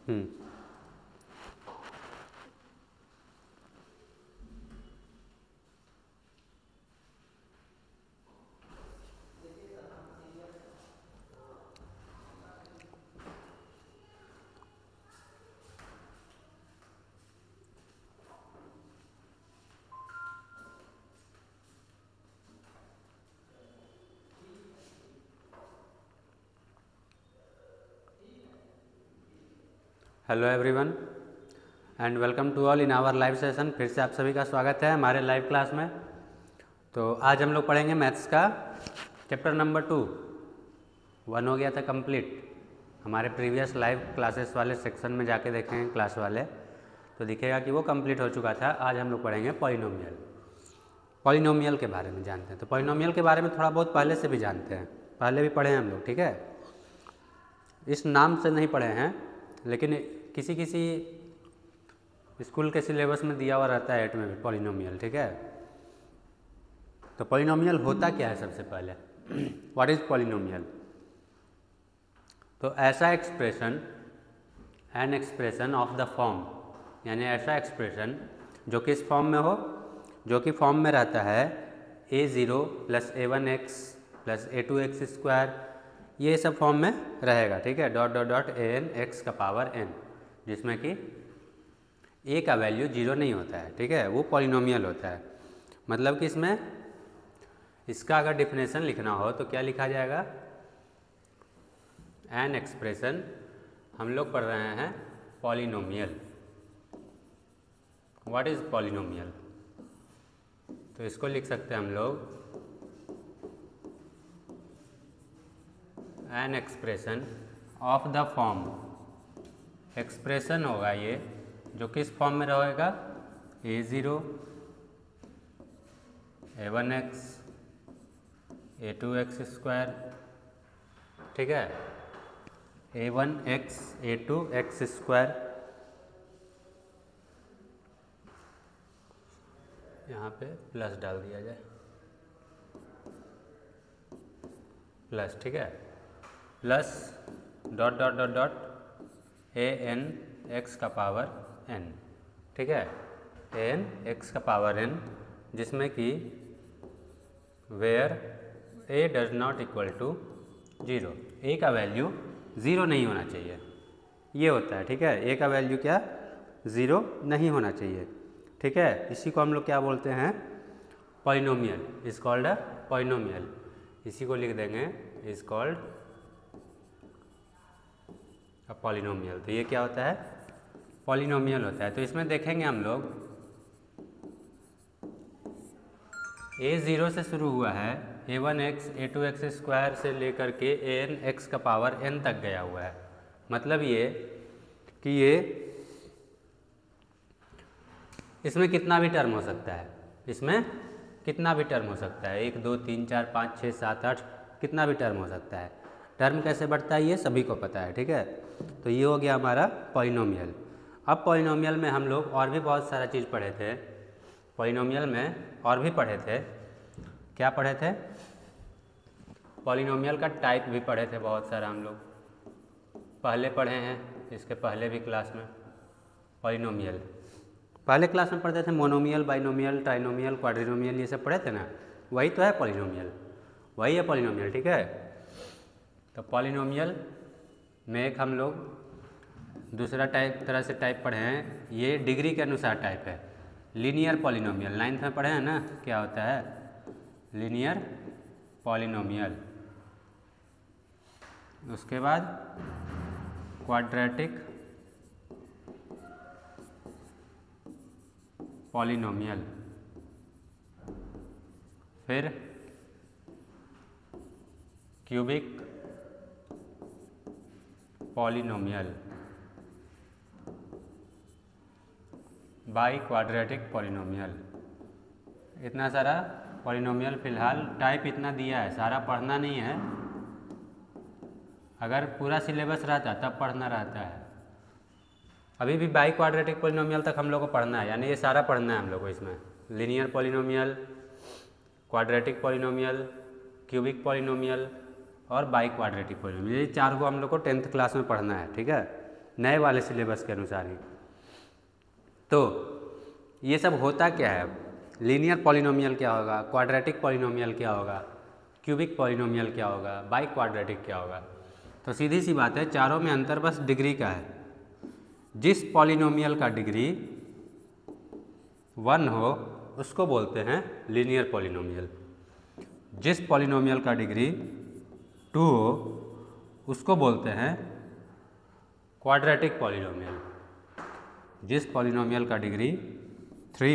Hmm. Hello everyone and welcome to all in our live session. फिर से आप सभी का स्वागत है हमारे लाइव क्लास में। तो आज हम लोग पढ़ेंगे मैथ्स का चैप्टर नंबर 2। 1 हो गया था कंप्लीट। हमारे प्रीवियस लाइव क्लासेस वाले सेक्शन में जाके देखेंगे क्लास वाले, तो दिखेगा कि वो कंप्लीट हो चुका था। आज हम लोग पढ़ेंगे पॉलिनोमियल के बारे में जानते हैं। तो पॉलिनोमियल के बारे में थोड़ा बहुत पहले से भी जानते हैं, पहले भी पढ़े हैं हम लोग, ठीक है। इस नाम से नहीं पढ़े हैं, लेकिन किसी किसी स्कूल के सिलेबस में दिया हुआ रहता है 8 में भी पॉलिनोमियल, ठीक है। तो पॉलिनोमियल होता क्या है सबसे पहले, व्हाट इज पॉलिनोमियल? तो ऐसा expression, an expression of the form, यानी ऐसा एक्सप्रेशन जो किस फॉर्म में हो, जो कि फॉर्म में रहता है a0 + a1x + a2x स्क्वायर, ये सब फॉर्म में रहेगा, ठीक है। Dot dot dot an x का पावर n, जिसमें कि a का वैल्यू 0 नहीं होता है, ठीक है। वो पॉलिनोमियल होता है। मतलब कि इसमें इसका अगर डिफिनेशन लिखना हो तो क्या लिखा जाएगा? एन एक्सप्रेशन, हम लोग पढ़ रहे हैं पॉलिनोमियल। What is polynomial? तो इसको लिख सकते हैं हम लोग an expression of the form. Expression होगा ये जो किस फॉर्म में रहेगा? a0 a1x a2x स्क्वायर, ठीक है। a1x a2x स्क्वायर, यहाँ पे प्लस डाल दिया जाए, प्लस, ठीक है, plus dot dot dot dot an x का पावर n, ठीक है। an x का पावर n, जिसमें कि where a does not equal to 0, a का वैल्यू 0 नहीं होना चाहिए, ये होता है, ठीक है। a का वैल्यू क्या? 0 नहीं होना चाहिए, ठीक है। इसी को हम लोग क्या बोलते हैं? Polynomial. Is called a polynomial. इसी को लिख देंगे इज कॉल्ड अ पॉलिनोमियल। तो ये क्या होता है? पॉलिनोमियल होता है। तो इसमें देखेंगे हम लोग a0 से शुरू हुआ है, a1x a2x स्क्वायर से लेकर के an x का पावर n तक गया हुआ है। मतलब ये कि ये इसमें कितना भी टर्म हो सकता है, इसमें कितना भी टर्म हो सकता है, 1 2 3 4 5 6 7 8, कितना भी टर्म हो सकता है। टर्म कैसे बढ़ता है ये सभी को पता है, ठीक है। तो ये हो गया हमारा पॉलिनोमियल। अब पॉलिनोमियल में हम लोग और भी बहुत सारा चीज़ पढ़े थे। पॉलिनोमियल में और भी पढ़े थे, क्या पढ़े थे? पॉलिनोमियल का टाइप भी पढ़े थे बहुत सारा, हम लोग पहले पढ़े हैं, इसके पहले भी क्लास में। पॉलिनोमियल पहले क्लास में पढ़ते थे, मोनोमियल, बाइनोमियल, ट्राइनोमियल, क्वाड्रिनोमियल, ये सब पढ़े थे ना। वही तो है पॉलिनोमियल, वही है पॉलिनोमियल, ठीक है। तो पॉलिनोमियल में एक हम लोग दूसरा तरह से टाइप पढ़े हैं, ये डिग्री के अनुसार टाइप है। लीनियर पॉलिनोमियल 9th में पढ़े हैं ना, क्या होता है? Linear polynomial. उसके बाद क्वाड्रेटिक पॉलिनोमियल, फिर cubic polynomial, biquadratic polynomial. इतना सारा पॉलिनोमियल फिलहाल टाइप इतना दिया है, सारा पढ़ना नहीं है। अगर पूरा सिलेबस रहता तब पढ़ना रहता है। अभी भी बाई क्वाड्रेटिक पॉलिनोमियल तक हम लोग को पढ़ना है, यानी ये सारा पढ़ना है हम लोग को। इसमें linear polynomial, quadratic polynomial, cubic polynomial और बाई क्वाड्रेटिक पॉलिनोमियल, ये 4 को हम लोग को 10th क्लास में पढ़ना है, ठीक है। नए वाले सिलेबस के अनुसार ही। तो ये सब होता क्या है, लीनियर पॉलिनोमियल क्या होगा, क्वाड्रेटिक पॉलिनोमियल क्या होगा, क्यूबिक पॉलिनोमियल क्या होगा, बाई क्वाड्रेटिक क्या होगा। तो सीधी सी बात है, चारों में अंतर बस डिग्री का है। जिस पॉलिनोमियल का डिग्री 1 हो उसको बोलते हैं लीनियर पॉलिनोमियल, जिस पॉलिनोमियल का डिग्री 2 हो उसको बोलते हैं क्वाड्रेटिक पॉलिनोमियल, जिस पॉलिनोमियल का डिग्री 3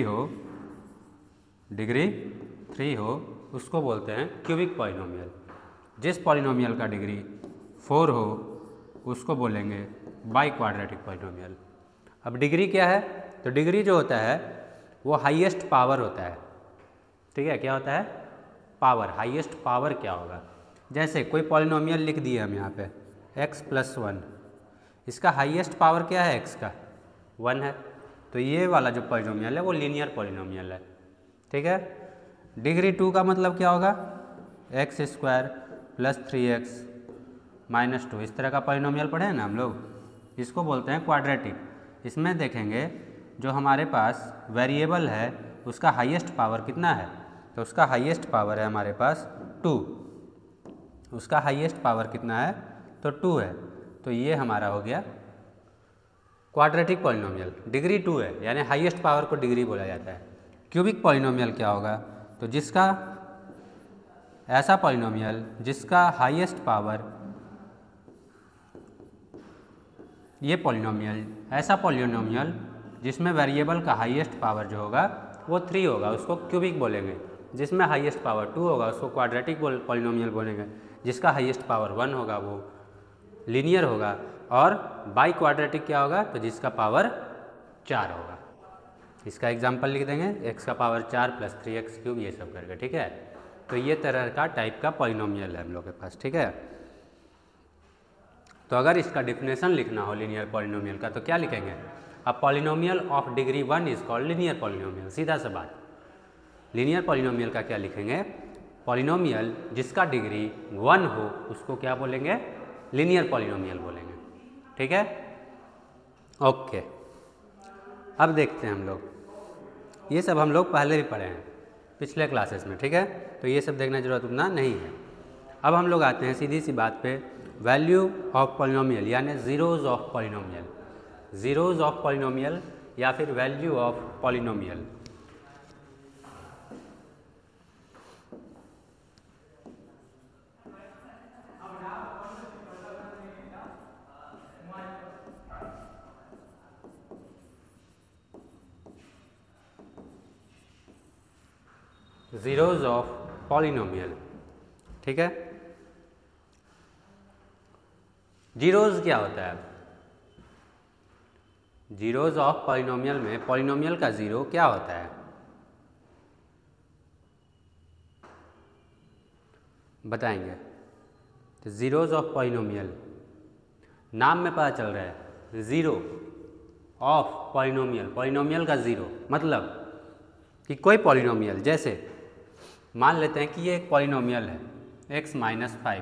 हो उसको बोलते हैं क्यूबिक पॉलिनोमियल, जिस पॉलिनोमियल का डिग्री 4 हो उसको बोलेंगे बाई क्वाड्रेटिक पॉलिनोमियल। अब डिग्री क्या है, तो डिग्री जो होता है वो हाईएस्ट पावर होता है, ठीक है। क्या होता है, पावर, हाईएस्ट पावर क्या होगा। जैसे कोई पॉलिनोमियल लिख दिए हम यहाँ पे x + 1, इसका हाईएस्ट पावर क्या है, x का 1 है, तो ये वाला जो पॉलिनोमियल है वो लीनियर पॉलिनोमियल है, ठीक है। डिग्री 2 का मतलब क्या होगा, x² + 3x - 2, इस तरह का पॉलिनोमियल पढ़े हैं ना हम लोग, इसको बोलते हैं क्वाड्रेटिक। इसमें देखेंगे जो हमारे पास वेरिएबल है उसका हाईएस्ट पावर कितना है, तो उसका हाईएस्ट पावर है हमारे पास 2, उसका हाईएस्ट पावर कितना है, तो 2 है। तो ये हमारा हो गया क्वाड्रेटिक पॉलिनोमियल, डिग्री 2 है, यानी हाईएस्ट पावर को डिग्री बोला जाता है। क्यूबिक पॉलिनोमियल क्या होगा, तो जिसका ऐसा पॉलिनोमियल जिसका हाईएस्ट पावर, ये पॉलिनोमियल ऐसा पॉलिनोमियल जिसमें वेरिएबल का हाईएस्ट पावर जो होगा वो 3 होगा उसको क्यूबिक बोलेंगे, जिसमें हाईएस्ट पावर 2 होगा उसको क्वाड्रेटिक पॉलिनोमियल बोलेंगे, जिसका हाईएस्ट पावर 1 होगा वो लीनियर होगा, और बाई क्वाड्रेटिक क्या होगा, तो जिसका पावर 4 होगा। इसका एग्जांपल लिख देंगे, x का पावर 4 + 3x³ ये सब करके, ठीक है। तो ये तरह का टाइप का पॉलिनोमियल है हम लोग के पास, ठीक है। तो अगर इसका डिफिनेशन लिखना हो लीनियर पॉलिनोमियल का तो क्या लिखेंगे, a polynomial of degree 1 is called linear polynomial. सीधा सा बात, लीनियर पॉलिनोमियल का क्या लिखेंगे, पॉलिनोमियल जिसका डिग्री 1 हो उसको क्या बोलेंगे, लीनियर पॉलिनोमियल बोलेंगे, ठीक है। ओके, अब देखते हैं हम लोग, ये सब हम लोग पहले भी पढ़े हैं पिछले क्लासेस में, ठीक है। तो ये सब देखने की जरूरत उतना नहीं है। अब हम लोग आते हैं सीधी सी बात पे, वैल्यू ऑफ पॉलिनोमियल यानी zeros of polynomial, zeros of polynomial या फिर value of polynomial. Zeros of polynomial, ठीक है। जीरोज क्या होता है, जीरोज ऑफ पॉलिनोमियल में पॉलिनोमियल का जीरो क्या होता है, बताएंगे। तो जीरोज ऑफ पॉलिनोमियल नाम में पता चल रहा है, जीरो ऑफ पॉलिनोमियल, पॉलिनोमियल का जीरो मतलब कि कोई पॉलिनोमियल, जैसे मान लेते हैं कि ये एक पॉलिनोमियल है x - 5,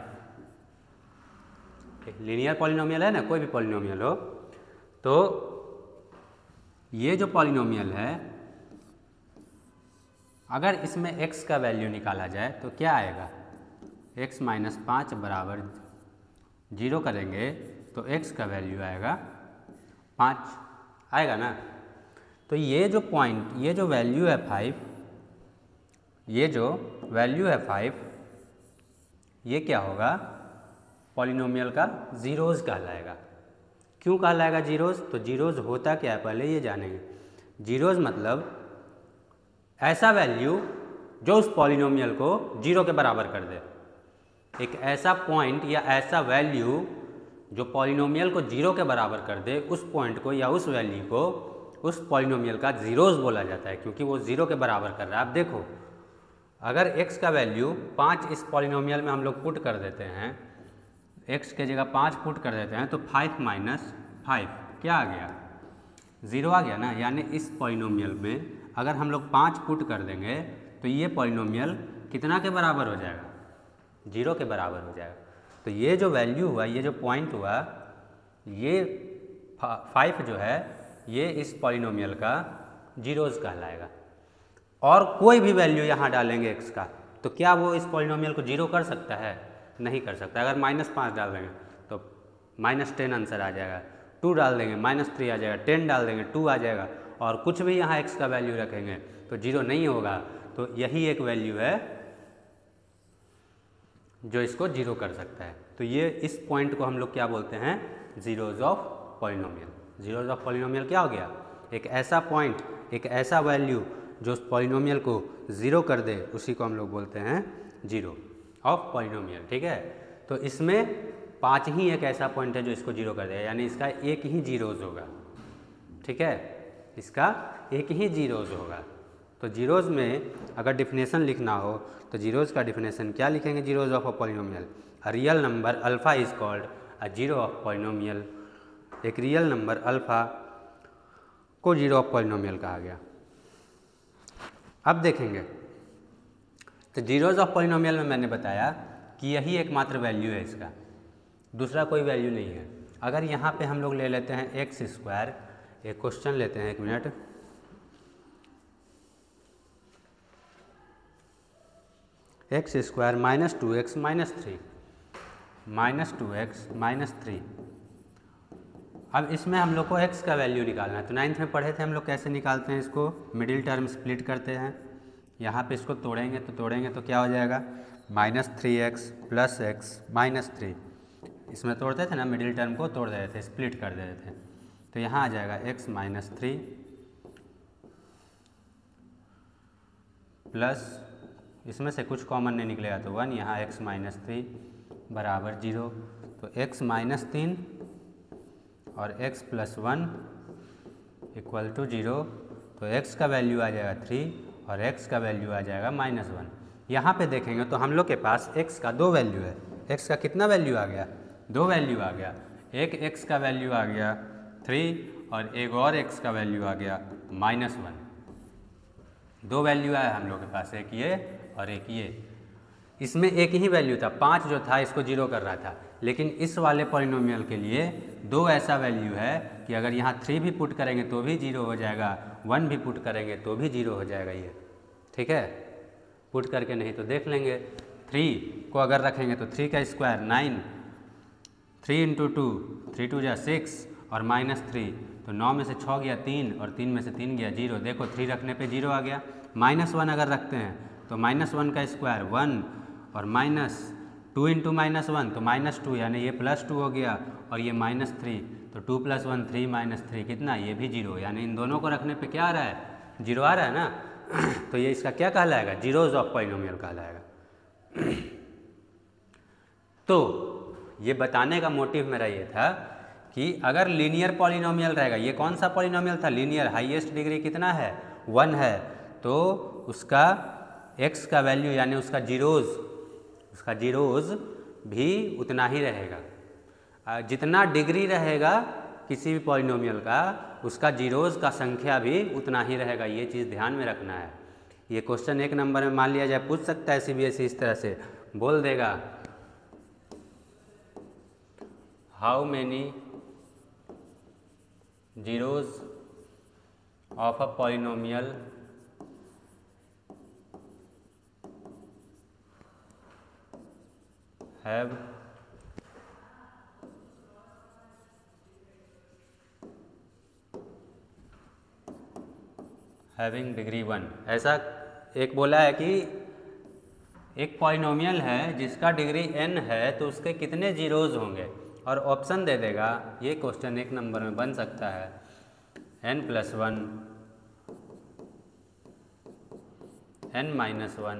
लीनियर पॉलिनोमियल है ना, कोई भी पॉलिनोमियल हो, तो ये जो पॉलिनोमियल है अगर इसमें x का वैल्यू निकाला जाए तो क्या आएगा, x - 5 = 0 करेंगे तो x का वैल्यू आएगा 5 आएगा ना। तो ये जो पॉइंट, ये जो वैल्यू है 5, ये जो वैल्यू है 5, ये क्या होगा, पॉलिनोमियल का जीरोज कहलाएगा। क्यों कहलाएगा जीरोज, तो जीरोज होता क्या है पहले ये जानेंगे। जीरोज मतलब ऐसा वैल्यू जो उस पॉलिनोमियल को 0 के बराबर कर दे, एक ऐसा पॉइंट या ऐसा वैल्यू जो पॉलिनोमियल को 0 के बराबर कर दे, उस पॉइंट को या उस वैल्यू को उस पॉलिनोमियल का जीरोज बोला जाता है, क्योंकि वो 0 के बराबर कर रहा है। आप देखो, अगर x का वैल्यू 5 इस पॉलिनोमियल में हम लोग पुट कर देते हैं, x के जगह 5 पुट कर देते हैं, तो 5 - 5 क्या आ गया, 0 आ गया ना। यानी इस पॉलिनोमियल में अगर हम लोग 5 पुट कर देंगे तो ये पॉलिनोमियल कितना के बराबर हो जाएगा, 0 के बराबर हो जाएगा। तो ये जो वैल्यू हुआ, ये जो पॉइंट हुआ, ये 5 जो है ये इस पॉलिनोमियल का जीरोज़ कहलाएगा। और कोई भी वैल्यू यहाँ डालेंगे x का तो क्या वो इस पॉलिनोमियल को जीरो कर सकता है? नहीं कर सकता। अगर -5 डाल देंगे तो -10 आंसर आ जाएगा, 2 डाल देंगे -3 आ जाएगा, 10 डाल देंगे 2 आ जाएगा, और कुछ भी यहाँ x का वैल्यू रखेंगे तो जीरो नहीं होगा। तो यही एक वैल्यू है जो इसको जीरो कर सकता है। तो ये इस पॉइंट को हम लोग क्या बोलते हैं? Zeros of polynomial. Zeros of polynomial क्या हो गया? एक ऐसा पॉइंट, एक ऐसा वैल्यू जो उस पॉलिनोमियल को ज़ीरो कर दे, उसी को हम लोग बोलते हैं जीरो ऑफ पॉलिनोमियल। ठीक है, तो इसमें 5 ही एक ऐसा पॉइंट है जो इसको जीरो कर देगा, यानी इसका एक ही जीरोज होगा। ठीक है, इसका एक ही जीरोज होगा। तो जीरोज में अगर डिफिनेशन लिखना हो तो जीरोज का डिफिनेशन क्या लिखेंगे? Zeros of a polynomial, a real number alpha is called a zero of polynomial. एक रियल नंबर अल्फा को जीरो ऑफ पॉलिनोमियल कहा गया। अब देखेंगे तो जीरोज ऑफ पॉलिनोमियल में मैंने बताया कि यही एकमात्र वैल्यू है इसका, दूसरा कोई वैल्यू नहीं है। अगर यहाँ पे हम लोग ले लेते हैं x², एक क्वेश्चन लेते हैं, 1 मिनट। x² -2x -3 -2x -3। अब इसमें हम लोग को x का वैल्यू निकालना है। तो 9th में पढ़े थे हम लोग कैसे निकालते हैं इसको? मिडिल टर्म स्प्लिट करते हैं। यहाँ पे इसको तोड़ेंगे तो क्या हो जाएगा? -3x + x -3। इसमें तोड़ते थे ना, मिडिल टर्म को तोड़ देते थे, स्प्लिट कर देते थे। तो यहाँ आ जाएगा x -3 प्लस इसमें से कुछ कॉमन नहीं निकलेगा तो 1, यहाँ x -3 बराबर 0। तो x -3 और x + 1 = 0। तो x का वैल्यू आ जाएगा 3 और x का वैल्यू आ जाएगा -1। यहाँ पे देखेंगे तो हम लोग के पास x का 2 वैल्यू है। x का कितना वैल्यू आ गया? 2 वैल्यू आ गया। एक x का वैल्यू आ गया 3 और एक और x का वैल्यू आ गया -1। 2 वैल्यू आया हम लोग के पास, एक ये और एक ये। इसमें एक ही वैल्यू था, 5 जो था इसको जीरो कर रहा था, लेकिन इस वाले पॉलिनोमियल के लिए 2 ऐसा वैल्यू है कि अगर यहाँ 3 भी पुट करेंगे तो भी जीरो हो जाएगा, 1 भी पुट करेंगे तो भी जीरो हो जाएगा ये। ठीक है, पुट करके नहीं तो देख लेंगे। 3 को अगर रखेंगे तो 3 का स्क्वायर 9, 3 × 2, 3 × 2 = 6 और -3, तो 9 में से 6 गया 3 और 3 में से 3 गया 0। देखो 3 रखने पे 0 आ गया। -1 अगर रखते हैं तो -1 का स्क्वायर 1 और -2 × -1 तो -2, यानी ये +2 हो गया और ये -3, तो 2 + 1 3 -3 कितना? ये भी 0। यानी इन दोनों को रखने पे क्या आ रहा है? 0 आ रहा है ना। तो ये इसका क्या कहलाएगा? जीरोज ऑफ पॉलिनोमियल कहलाएगा। तो ये बताने का मोटिव मेरा ये था कि अगर लीनियर पॉलिनोमियल रहेगा, ये कौन सा पॉलिनोमियल था? लीनियर। हाईएस्ट डिग्री कितना है? 1 है। तो उसका x का वैल्यू यानी उसका जीरोज भी उतना ही रहेगा। जितना डिग्री रहेगा किसी भी पॉलिनोमियल का, उसका जीरोज का संख्या भी उतना ही रहेगा। ये चीज़ ध्यान में रखना है। ये क्वेश्चन 1 नंबर में मान लिया जाए, पूछ सकता है CBSE इस तरह से बोल देगा, how many zeros of a polynomial have having degree 1। ऐसा एक बोला है कि एक पॉलिनोमियल है जिसका डिग्री n है तो उसके कितने जीरोज होंगे, और ऑप्शन दे देगा। ये क्वेश्चन 1 नंबर में बन सकता है n + 1, n - 1,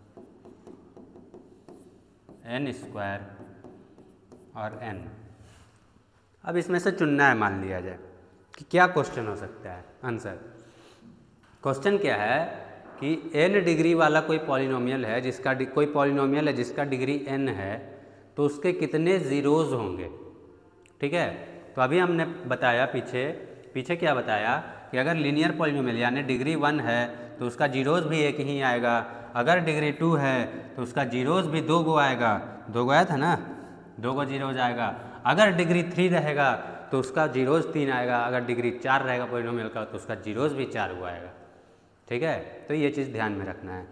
n² और n। अब इसमें से चुनना है, मान लिया जाए कि क्या क्वेश्चन हो सकता है। आंसर क्वेश्चन क्या है कि n डिग्री वाला कोई पॉलिनोमियल है जिसका डिग्री n है, तो उसके कितने ज़ीरोज़ होंगे। ठीक है, तो अभी हमने बताया पीछे क्या बताया कि अगर लीनियर पॉलिनोमियल यानी डिग्री 1 है तो उसका जीरोज़ भी एक ही आएगा। अगर डिग्री 2 है तो उसका जीरोज़ भी 2 गो आएगा। 2 गो आया था ना, 2 गो जीरोज़ आएगा। अगर डिग्री 3 रहेगा तो उसका जीरोज़ 3 आएगा, अगर डिग्री 4 रहेगा पॉलिनोमियल का तो उसका जीरोज़ भी 4 हुआ आएगा। ठीक है, तो ये चीज़ ध्यान में रखना है।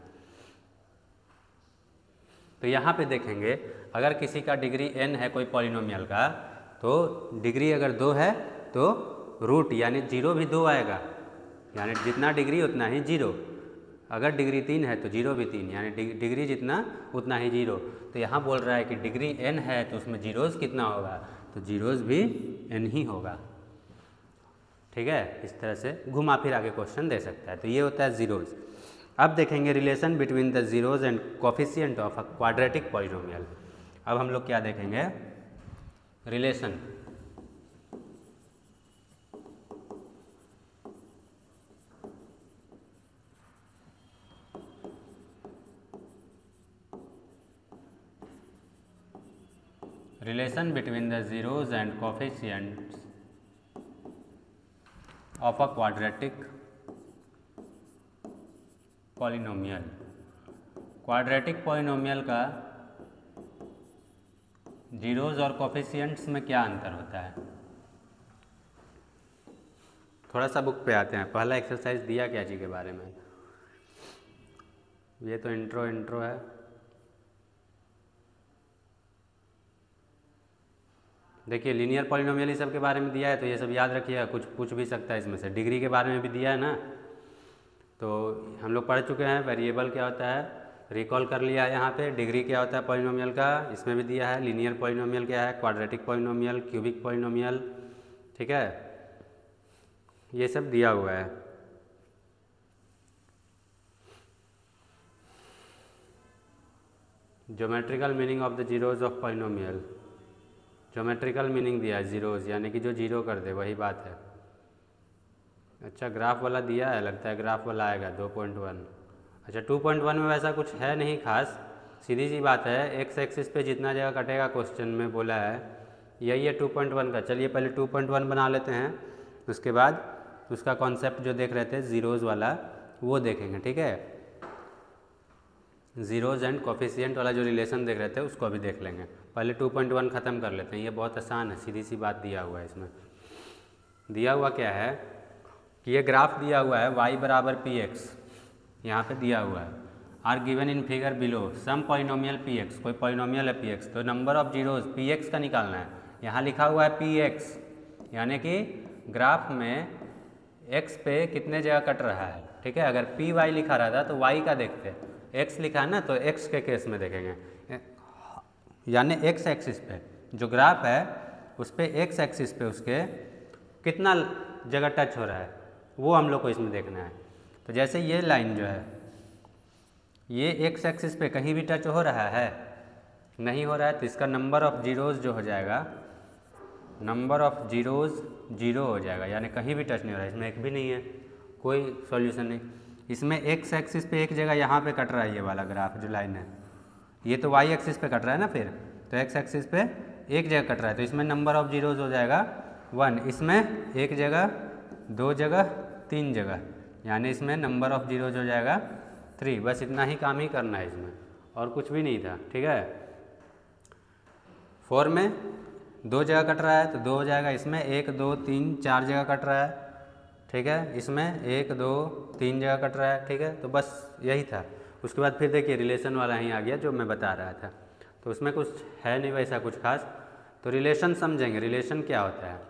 तो यहाँ पे देखेंगे अगर किसी का डिग्री n है कोई पॉलिनोमियल का, तो डिग्री अगर 2 है तो रूट यानी 0 भी 2 आएगा, यानी जितना डिग्री उतना ही 0। अगर डिग्री 3 है तो 0 भी 3, यानी डिग्री जितना उतना ही 0। तो यहाँ बोल रहा है कि डिग्री n है तो उसमें जीरोज़ कितना होगा, तो जीरोज़ भी n ही होगा। ठीक है, इस तरह से घुमा फिरा के क्वेश्चन दे सकता है। तो ये होता है जीरोज़। अब देखेंगे relation between the zeros and coefficient of a quadratic polynomial. अब हम लोग क्या देखेंगे, relation between the zeros and coefficients of a quadratic polynomial। Quadratic polynomial का जीरोज़ और कोफिशिएंट्स में क्या अंतर होता है। थोड़ा सा बुक पे आते हैं। पहला एक्सरसाइज दिया क्या जी के बारे में, ये तो इंट्रो है। देखिए लीनियर पॉलिनोमियल ही सब के बारे में दिया है, तो ये सब याद रखिएगा, कुछ पूछ भी सकता है इसमें से। डिग्री के बारे में भी दिया है ना, तो हम लोग पढ़ चुके हैं। वेरिएबल क्या होता है रिकॉल कर लिया है यहाँ पे। डिग्री क्या होता है पॉलिनोमियल का, इसमें भी दिया है। लीनियर पॉलिनोमियल क्या है, क्वाड्रेटिक पॉलिनोमियल, क्यूबिक पॉलिनोमियल। ठीक है, ये सब दिया हुआ है। Geometrical meaning of the zeros of polynomial, geometrical meaning दिया है जीरोज़, यानी कि जो जीरो कर दे वही बात है। अच्छा ग्राफ वाला दिया है, लगता है ग्राफ वाला आएगा 2.1। अच्छा 2.1 में वैसा कुछ है नहीं खास, सीधी सी बात है। एक्स एक्सिस पे जितना जगह कटेगा क्वेश्चन में बोला है यही है 2.1 का। चलिए पहले 2.1 बना लेते हैं, उसके बाद उसका कॉन्सेप्ट जो देख रहे थे जीरोज़ वाला वो देखेंगे। ठीक है, जीरोज़ एंड कोफिशिएंट वाला जो रिलेशन देख रहे थे उसको अभी देख लेंगे। पहले 2.1 ख़त्म कर लेते हैं, ये बहुत आसान है, सीधी सी बात दिया हुआ है इसमें। दिया हुआ क्या है कि ये ग्राफ दिया हुआ है y बराबर px, यहाँ पे दिया हुआ है are given in figure below some polynomial px, कोई पॉलिनोमियल है px, तो नंबर ऑफ जीरोज़ px का निकालना है। यहाँ लिखा हुआ है px, यानी कि ग्राफ में x पे कितने जगह कट रहा है। ठीक है, अगर py लिखा रहता तो y का देखते, x लिखा है ना तो x के केस में देखेंगे, यानी x एक्सिस पे जो ग्राफ है उस पर x एक्सिस पे उसके कितना जगह टच हो रहा है वो हम लोग को इसमें देखना है। तो जैसे ये लाइन जो है ये x एक्सिस पे कहीं भी टच हो रहा है, नहीं हो रहा है, तो इसका नंबर ऑफ़ जीरोज़ जो हो जाएगा, नंबर ऑफ़ जीरोज़ 0 हो जाएगा, यानी कहीं भी टच नहीं हो रहा है। इसमें एक भी नहीं है, कोई सॉल्यूशन नहीं। इसमें x एक्सिस पे एक जगह यहाँ पे कट रहा है, ये वाला ग्राफ जो लाइन है, ये तो y एक्सिस पे कट रहा है ना, फिर तो x एक्सिस पे एक जगह कट रहा है, तो इसमें नंबर ऑफ़ जीरोज़ हो जाएगा 1। इसमें एक जगह, 2 जगह, 3 जगह, यानी इसमें नंबर ऑफ़ जीरोज़ हो जाएगा 3। बस इतना ही काम ही करना है इसमें, और कुछ भी नहीं था। ठीक है, 4 में 2 जगह कट रहा है तो 2 हो जाएगा, इसमें 1 2 3 4 जगह कट रहा है। ठीक है, इसमें 1 2 3 जगह कट रहा है। ठीक है, तो बस यही था। उसके बाद फिर देखिए रिलेशन वाला ही आ गया जो मैं बता रहा था, तो उसमें कुछ है नहीं वैसा कुछ खास। तो रिलेशन समझेंगे, रिलेशन क्या होता है।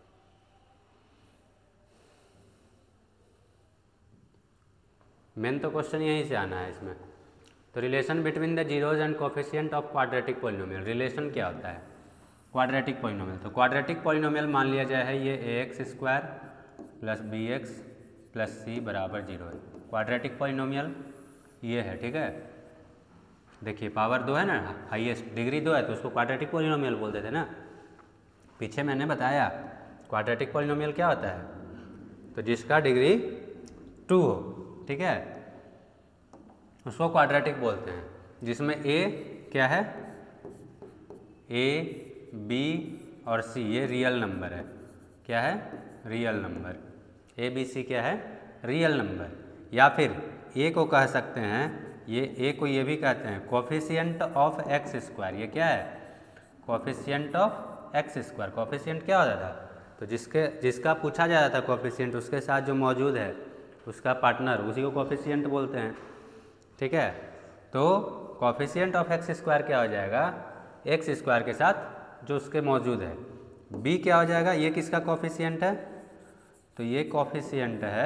मेन तो क्वेश्चन यहीं से आना है इसमें। तो relation between the zeros and coefficient of quadratic polynomial, relation क्या होता है क्वाड्रेटिक पॉलिनोमियल। तो क्वाड्रेटिक पॉलिनोमियल मान लिया जाए है ये ax² plus bx plus c बराबर 0 है, क्वाड्रेटिक पॉलिनोमियल ये है। ठीक है, देखिए पावर 2 है ना, हाईएस्ट डिग्री 2 है तो उसको क्वाड्रेटिक पॉलिनोमियल बोलते थे ना। पीछे मैंने बताया क्वाड्रेटिक पॉलिनोमियल क्या होता है, तो जिसका डिग्री 2 हो, ठीक है, उसको क्वाड्रेटिक बोलते हैं। जिसमें a क्या है, a b और c ये रियल नंबर है। क्या है, real number. a b c क्या है, रियल नंबर। या फिर a को कह सकते हैं, ये a को ये भी कहते हैं कोफिशिएंट ऑफ x स्क्वायर। ये क्या है, coefficient of x square. Coefficient क्या होता था, तो जिसका पूछा जा रहा था कोफिशिएंट, उसके साथ जो मौजूद है उसका पार्टनर, उसी को कोफिशिएंट बोलते हैं। ठीक है, तो कोफिशिएंट ऑफ एक्स स्क्वायर क्या हो जाएगा, एक्स स्क्वायर के साथ जो उसके मौजूद है। बी क्या हो जाएगा, ये किसका कोफिशिएंट है, तो ये कोफिशिएंट है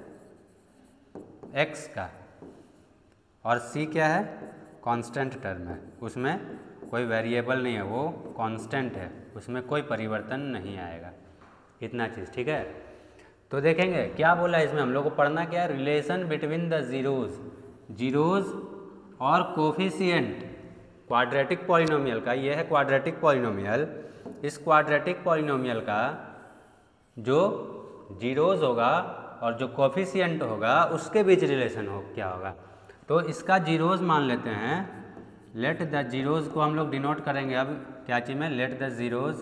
एक्स का, और सी क्या है, कांस्टेंट टर्म है, उसमें कोई वेरिएबल नहीं है, वो कांस्टेंट है, उसमें कोई परिवर्तन नहीं आएगा। इतना चीज़ ठीक है। तो देखेंगे क्या बोला इसमें, हम लोग को पढ़ना क्या है, रिलेशन बिटवीन द जीरोज और कोफिशिएंट क्वाड्रेटिक पॉलिनोमियल का। ये है क्वाड्रेटिक पॉलिनोमियल। इस क्वाड्रेटिक पॉलिनोमियल का जो जीरोज होगा और जो कोफिशिएंट होगा उसके बीच रिलेशन क्या होगा। तो इसका जीरोज मान लेते हैं, लेट द जीरोज को हम लोग डिनोट करेंगे अब क्या चीज़ में, let the zeros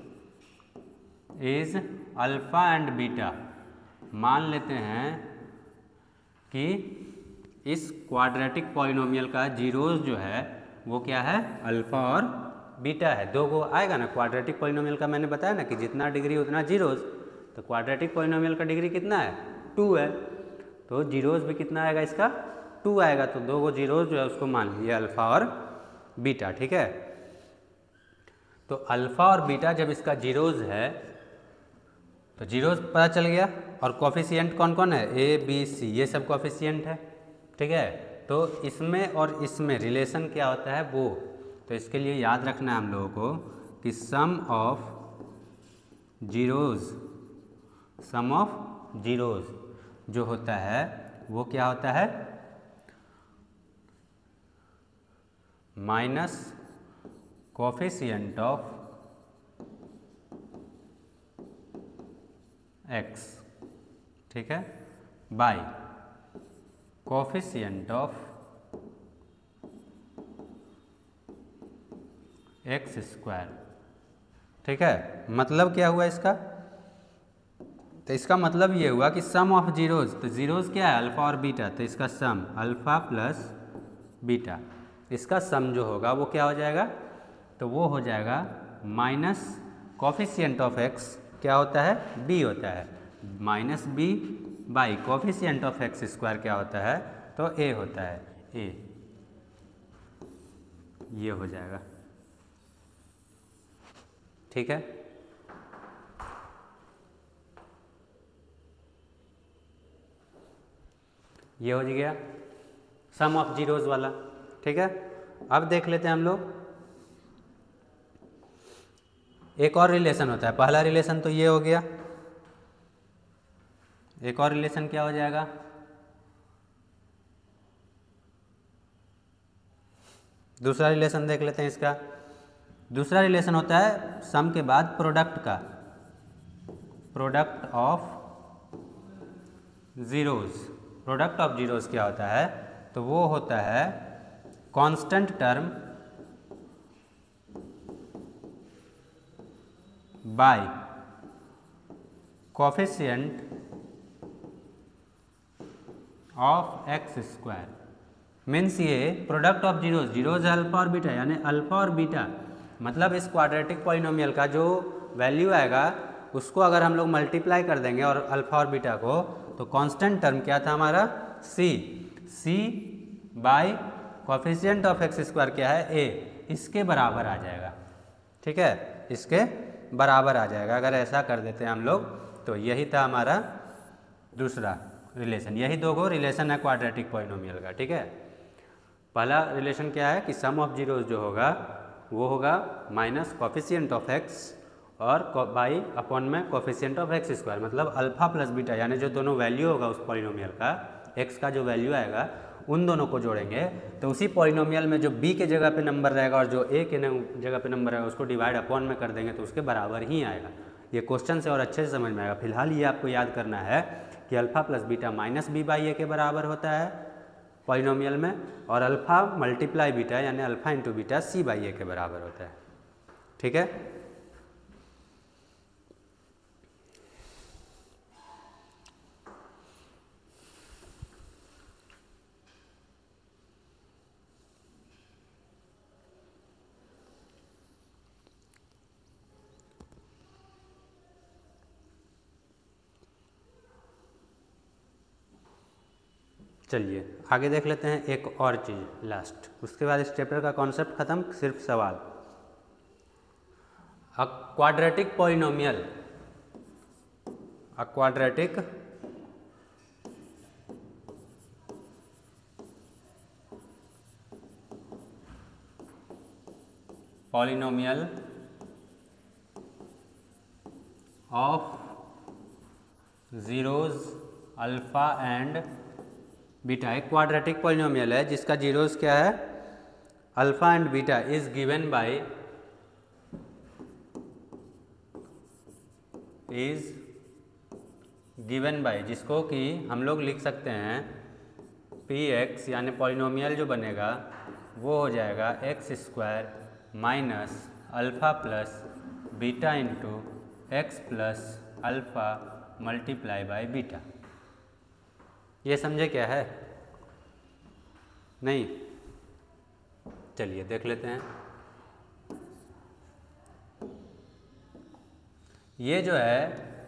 is alpha and beta. मान लेते हैं कि इस क्वाड्रेटिक पॉलिनोमियल का जीरोज जो है वो क्या है, अल्फ़ा और बीटा है। दो को आएगा ना क्वाड्रेटिक पॉलिनोमियल का, मैंने बताया ना कि जितना डिग्री उतना जीरोज, तो क्वाड्रेटिक पॉलिनोमियल का डिग्री कितना है, 2 है, तो जीरोज भी कितना आएगा इसका, 2 आएगा। तो दो को जीरोज जो है उसको मान लीजिए अल्फ़ा और बीटा। ठीक है, तो अल्फ़ा और बीटा जब इसका जीरोज है तो जीरोज पता चल गया, और कोफिशिएंट कौन कौन है, ए बी सी, ये सब कोफिशिएंट है। ठीक है, तो इसमें और इसमें रिलेशन क्या होता है वो, तो इसके लिए याद रखना है हम लोगों को कि सम ऑफ जीरोज जो होता है वो क्या होता है, माइनस कोफिशिएंट ऑफ एक्स, ठीक है, by coefficient of x square. ठीक है, मतलब क्या हुआ इसका, तो इसका मतलब ये हुआ कि सम ऑफ जीरोज, तो जीरोज क्या है, अल्फ़ा और बीटा, तो इसका सम अल्फ़ा प्लस बीटा, इसका सम जो होगा वो क्या हो जाएगा, तो वो हो जाएगा माइनस कोफिशिएंट ऑफ एक्स क्या होता है, बी होता है, minus b by coefficient of x square क्या होता है, तो ए होता है, ए, ये हो जाएगा। ठीक है, ये हो गया सम ऑफ जीरोज वाला। ठीक है, अब देख लेते हैं हम लोग, एक और रिलेशन होता है। पहला रिलेशन तो ये हो गया, एक और रिलेशन क्या हो जाएगा, दूसरा रिलेशन देख लेते हैं इसका। दूसरा रिलेशन होता है सम के बाद प्रोडक्ट का, product of zeros. Product of zeros क्या होता है, तो वो होता है constant term by coefficient of x square. Means ये प्रोडक्ट ऑफ जीरोज अल्फा और बीटा, यानी अल्फा और बीटा, मतलब इस क्वाड्रेटिक पॉलिनोमियल का जो वैल्यू आएगा उसको अगर हम लोग मल्टीप्लाई कर देंगे और अल्फा और बीटा को, तो कांस्टेंट टर्म क्या था हमारा, c by coefficient of x square क्या है, ए, इसके बराबर आ जाएगा। ठीक है, इसके बराबर आ जाएगा। अगर ऐसा कर देते हैं हम लोग, तो यही था हमारा दूसरा रिलेशन। यही दो गो रिलेशन है क्वाड्रेटिक पॉलिनोमियल का। ठीक है, पहला रिलेशन क्या है कि सम ऑफ जीरोज जो होगा वो होगा माइनस कोफिशिएंट ऑफ एक्स और बाई अपॉन में कोफिशिएंट ऑफ एक्स स्क्वायर, मतलब अल्फा प्लस बीटा, यानी जो दोनों वैल्यू होगा उस पॉलिनोमियल का, एक्स का जो वैल्यू आएगा उन दोनों को जोड़ेंगे, तो उसी पॉलिनोमियल में जो बी के जगह पे नंबर रहेगा और जो ए के जगह पे नंबर रहेगा उसको डिवाइड अपॉन में कर देंगे तो उसके बराबर ही आएगा। ये क्वेश्चन से और अच्छे से समझ में आएगा। फिलहाल ये आपको याद करना है कि alpha plus beta minus b by a के बराबर होता है पॉलिनोमियल में, और अल्फा मल्टीप्लाई बीटा यानी alpha into beta c by a के बराबर होता है। ठीक है, चलिए आगे देख लेते हैं एक और चीज़ लास्ट, उसके बाद इस चैप्टर का कॉन्सेप्ट खत्म, सिर्फ सवाल। A quadratic polynomial, a quadratic polynomial of zeros alpha and beta, एक क्वाड्रेटिक पॉलिनोमियल है जिसका जीरोज क्या है, alpha and beta, is given by, is given by, जिसको कि हम लोग लिख सकते हैं पी एक्स, यानी पॉलिनोमियल जो बनेगा वो हो जाएगा x square minus alpha plus beta into x plus alpha multiply by beta. ये समझे क्या है? नहीं? चलिए देख लेते हैं। ये जो है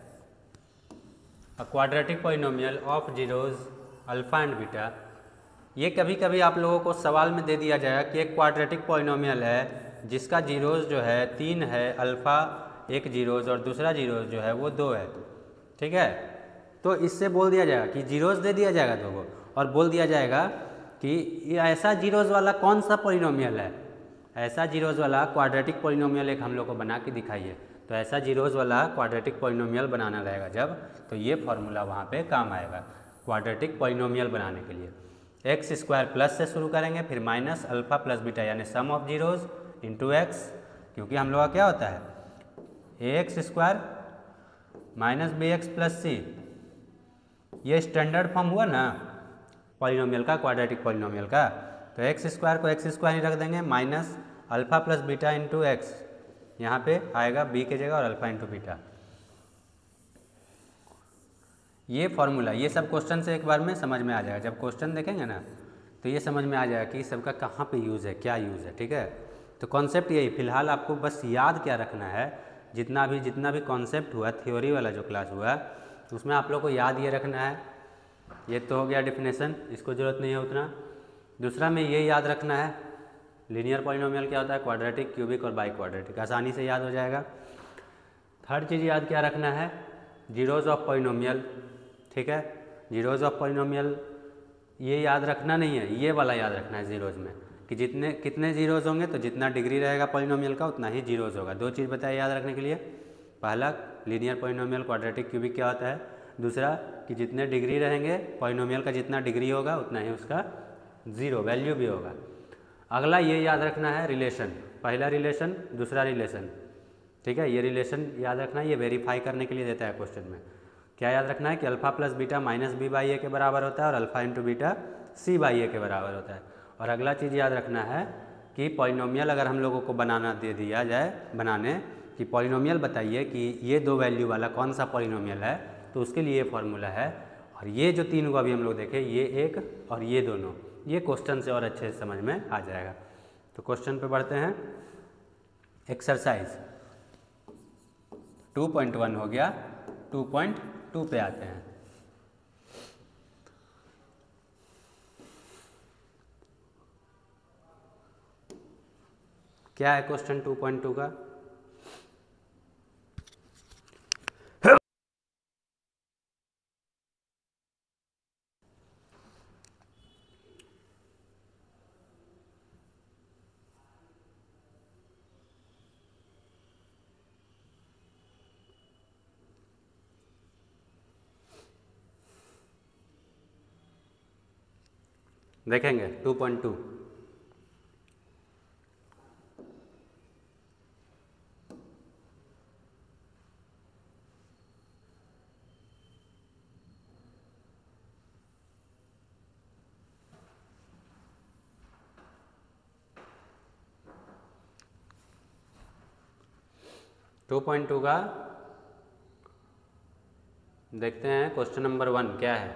quadratic polynomial of zeros alpha and beta, ये कभी कभी आप लोगों को सवाल में दे दिया जाएगा कि एक क्वाड्रेटिक पॉलिनोमियल है जिसका जीरोज जो है 3 है, अल्फ़ा एक जीरोज और दूसरा जीरोज जो है वो 2 है, ठीक है। तो इससे बोल दिया जाएगा कि जीरोज दे दिया जाएगा 2 को, और बोल दिया जाएगा कि ये ऐसा जीरोज वाला कौन सा पॉलिनोमियल है, ऐसा जीरोज वाला क्वाड्रेटिक पॉलिनोमियल एक हम लोग को बना के दिखाइए। तो ऐसा जीरोज वाला क्वाड्रेटिक पॉलिनोमियल बनाना रहेगा जब, तो ये फॉर्मूला वहाँ पे काम आएगा क्वाड्रेटिक पॉलिनोमियल बनाने के लिए। एक्स स्क्वायर प्लस से शुरू करेंगे, फिर माइनस अल्फ़ा प्लस बीटा यानी sum of zeros into x, क्योंकि हम लोग का क्या होता है a x square minus b x plus c, ये स्टैंडर्ड फॉर्म हुआ ना पॉलिनोमियल का, क्वाड्रेटिक पॉलिनोमियल का। तो एक्स स्क्वायर को एक्स स्क्वायर ही रख देंगे, minus alpha plus beta into x, यहाँ पे आएगा बी की जगह और अल्फ़ा इंटू बीटा। ये फॉर्मूला, ये सब क्वेश्चन से एक बार में समझ में आ जाएगा। जब क्वेश्चन देखेंगे ना तो ये समझ में आ जाएगा कि सबका कहाँ पे यूज़ है, क्या यूज़ है, ठीक है। तो कॉन्सेप्ट यही, फिलहाल आपको बस याद क्या रखना है, जितना भी कॉन्सेप्ट हुआ थ्योरी वाला जो क्लास हुआ तो उसमें आप लोग को याद ये रखना है, ये तो हो गया डिफिनेशन, इसको ज़रूरत नहीं है उतना। दूसरा में ये याद रखना है लीनियर पॉलिनोमियल क्या होता है, क्वाड्रेटिक, क्यूबिक और बाई क्वाड्रेटिक, आसानी से याद हो जाएगा। थर्ड चीज़ याद क्या रखना है, जीरोज ऑफ पॉलिनोमियल, ठीक है। जीरोज ऑफ पॉलिनोमियल ये याद रखना नहीं है, ये वाला याद रखना है जीरोज में, कि कितने जीरोज होंगे तो जितना डिग्री रहेगा पॉलिनोमियल का उतना ही जीरोज होगा। 2 चीज़ बताइए याद रखने के लिए, पहला लीनियर पॉलिनोमियल क्वाड्रेटिक क्यूबिक क्या होता है, दूसरा कि जितने डिग्री रहेंगे पॉलिनोमियल का, जितना डिग्री होगा उतना ही उसका ज़ीरो वैल्यू भी होगा। अगला ये याद रखना है रिलेशन, पहला रिलेशन दूसरा रिलेशन, ठीक है। ये रिलेशन याद रखना है, ये वेरीफाई करने के लिए देता है क्वेश्चन में। क्या याद रखना है कि alpha plus beta minus b by a के बराबर होता है और alpha into beta c by a के बराबर होता है। और अगला चीज़ याद रखना है कि पॉलिनोमियल अगर हम लोगों को बनाना दे दिया जाए, बनाने कि पॉलिनोमियल बताइए कि ये 2 वैल्यू वाला कौन सा पॉलिनोमियल है, तो उसके लिए ये फॉर्मूला है। और ये जो 3 को अभी हम लोग देखें, ये एक और ये दोनों, ये क्वेश्चन से और अच्छे से समझ में आ जाएगा। तो क्वेश्चन पे बढ़ते हैं। एक्सरसाइज 2.1 हो गया, 2.2 पे आते हैं। क्या है क्वेश्चन 2.2 का? देखेंगे 2.2। टू पॉइंट टू का देखते हैं क्वेश्चन नंबर 1 क्या है।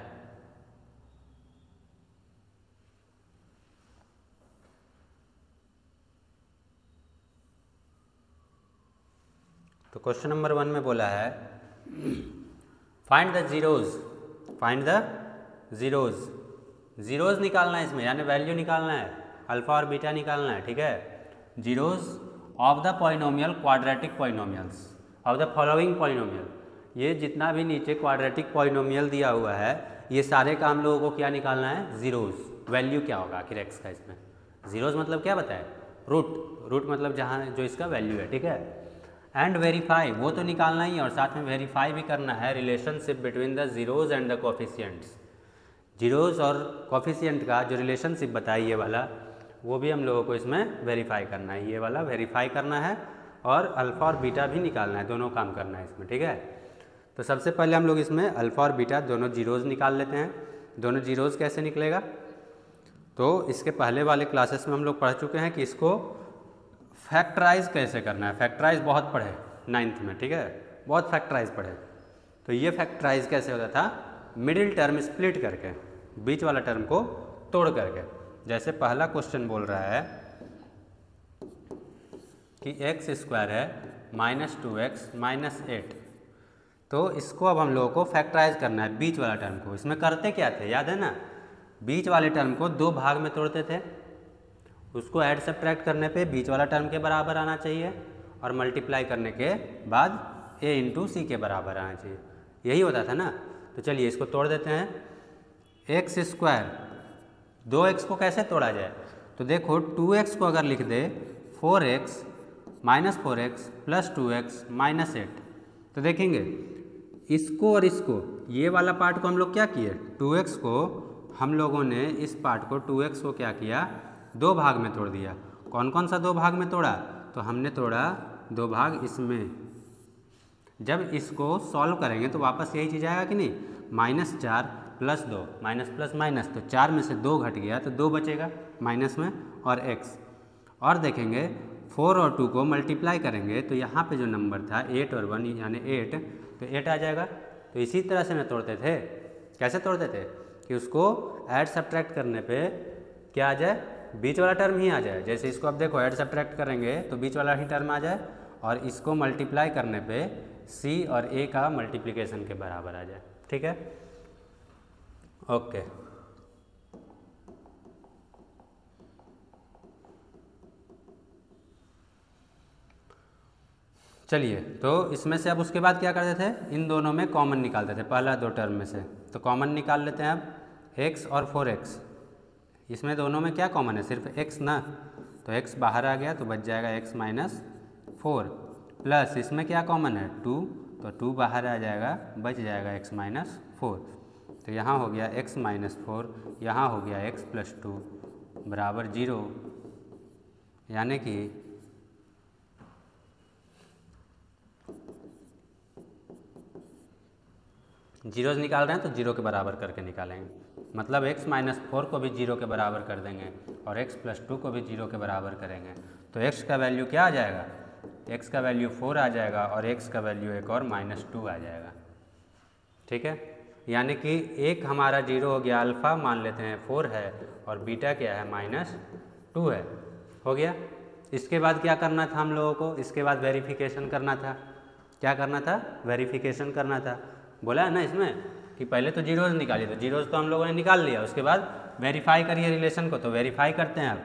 तो क्वेश्चन नंबर 1 में बोला है फाइंड द जीरोज जीरोज़ निकालना है इसमें, यानी वैल्यू निकालना है, अल्फ़ा और बीटा निकालना है, ठीक है। Zeros of the polynomial quadratic polynomials of the following polynomial, ये जितना भी नीचे क्वाड्रेटिक पॉलिनोमियल दिया हुआ है ये सारे का हम लोगों को क्या निकालना है, ज़ीरोज़। वैल्यू क्या होगा आखिर एक्स का इसमें, ज़ीरोज़ मतलब क्या बताए, रूट मतलब जहाँ जो इसका वैल्यू है, ठीक है। एंड वेरीफाई, वो तो निकालना ही है और साथ में वेरीफाई भी करना है relationship between the zeros and the coefficients. Zeros और कोफिशिएंट का जो रिलेशनशिप बताइए ये वाला, वो भी हम लोगों को इसमें वेरीफाई करना है, ये वाला वेरीफाई करना है और अल्फ़ा और बीटा भी निकालना है, दोनों काम करना है इसमें, ठीक है। तो सबसे पहले हम लोग इसमें अल्फ़ा और बीटा दोनों जीरोज़ निकाल लेते हैं। दोनों जीरोज़ कैसे निकलेगा, तो इसके पहले वाले क्लासेस में हम लोग पढ़ चुके हैं कि इसको फैक्टराइज कैसे करना है। फैक्टराइज बहुत पढ़े 9th में, ठीक है, बहुत फैक्टराइज पढ़े। तो ये फैक्टराइज कैसे होता था, मिडिल टर्म स्प्लिट करके, बीच वाला टर्म को तोड़ करके। जैसे पहला क्वेश्चन बोल रहा है कि एक्स स्क्वायर है -2x -8, तो इसको अब हम लोगों को फैक्टराइज करना है बीच वाला टर्म को। इसमें करते क्या थे, याद है ना, बीच वाले टर्म को 2 भाग में तोड़ते थे, उसको ऐड सब्ट्रैक्ट करने पे बीच वाला टर्म के बराबर आना चाहिए और मल्टीप्लाई करने के बाद a इंटू सी के बराबर आना चाहिए, यही होता था ना। तो चलिए इसको तोड़ देते हैं। एक्स स्क्वायर, 2x को कैसे तोड़ा जाए, तो देखो 2x को अगर लिख दे 4x -4x + 2x -8, तो देखेंगे इसको और इसको, ये वाला पार्ट को हम लोग क्या किए, 2x को हम लोगों ने इस पार्ट को 2x को क्या किया, 2 भाग में तोड़ दिया। कौन कौन सा 2 भाग में तोड़ा, तो हमने तोड़ा 2 भाग इसमें। जब इसको सॉल्व करेंगे तो वापस यही चीज़ आएगा कि नहीं, -4 + 2, माइनस प्लस माइनस, तो 4 में से 2 घट गया तो 2 बचेगा माइनस में और x। और देखेंगे 4 और 2 को मल्टीप्लाई करेंगे तो यहाँ पे जो नंबर था 8 और 1 यानी 8, तो 8 आ जाएगा। तो इसी तरह से ना तोड़ते थे, कैसे तोड़ते थे कि उसको ऐड सब्ट्रैक्ट करने पे क्या आ जाए, बीच वाला टर्म ही आ जाए। जैसे इसको अब देखो ऐड सब्ट्रैक्ट करेंगे तो बीच वाला ही टर्म आ जाए और इसको मल्टीप्लाई करने पे c और a का मल्टीप्लिकेशन के बराबर आ जाए, ठीक है, ओके। चलिए तो इसमें से अब उसके बाद क्या करते थे, इन दोनों में कॉमन निकालते थे, पहला 2 टर्म में से। तो कॉमन निकाल लेते हैं अब x और 4x, इसमें दोनों में क्या कॉमन है, सिर्फ x ना, तो x बाहर आ गया तो बच जाएगा x -4 प्लस इसमें क्या कॉमन है 2, तो 2 बाहर आ जाएगा, बच जाएगा x -4। तो यहाँ हो गया x -4, यहाँ हो गया x + 2 बराबर 0, यानी कि जीरोज़ निकाल रहे हैं तो 0 के बराबर करके निकालेंगे, मतलब x -4 को भी 0 के बराबर कर देंगे और x + 2 को भी 0 के बराबर करेंगे। तो x का वैल्यू क्या आ जाएगा, x का वैल्यू 4 आ जाएगा और x का वैल्यू एक और -2 आ जाएगा, ठीक है। यानी कि एक हमारा 0 हो गया, अल्फ़ा मान लेते हैं 4 है और बीटा क्या है -2 है, हो गया। इसके बाद क्या करना था हम लोगों को, इसके बाद वेरिफिकेशन करना था। क्या करना था, वेरिफिकेशन करना था। बोला है ना इसमें कि पहले तो जीरोज़ निकालिए, तो जीरोज़ तो हम लोगों ने निकाल लिया, उसके बाद वेरीफाई करिए रिलेशन को। तो वेरीफाई करते हैं अब,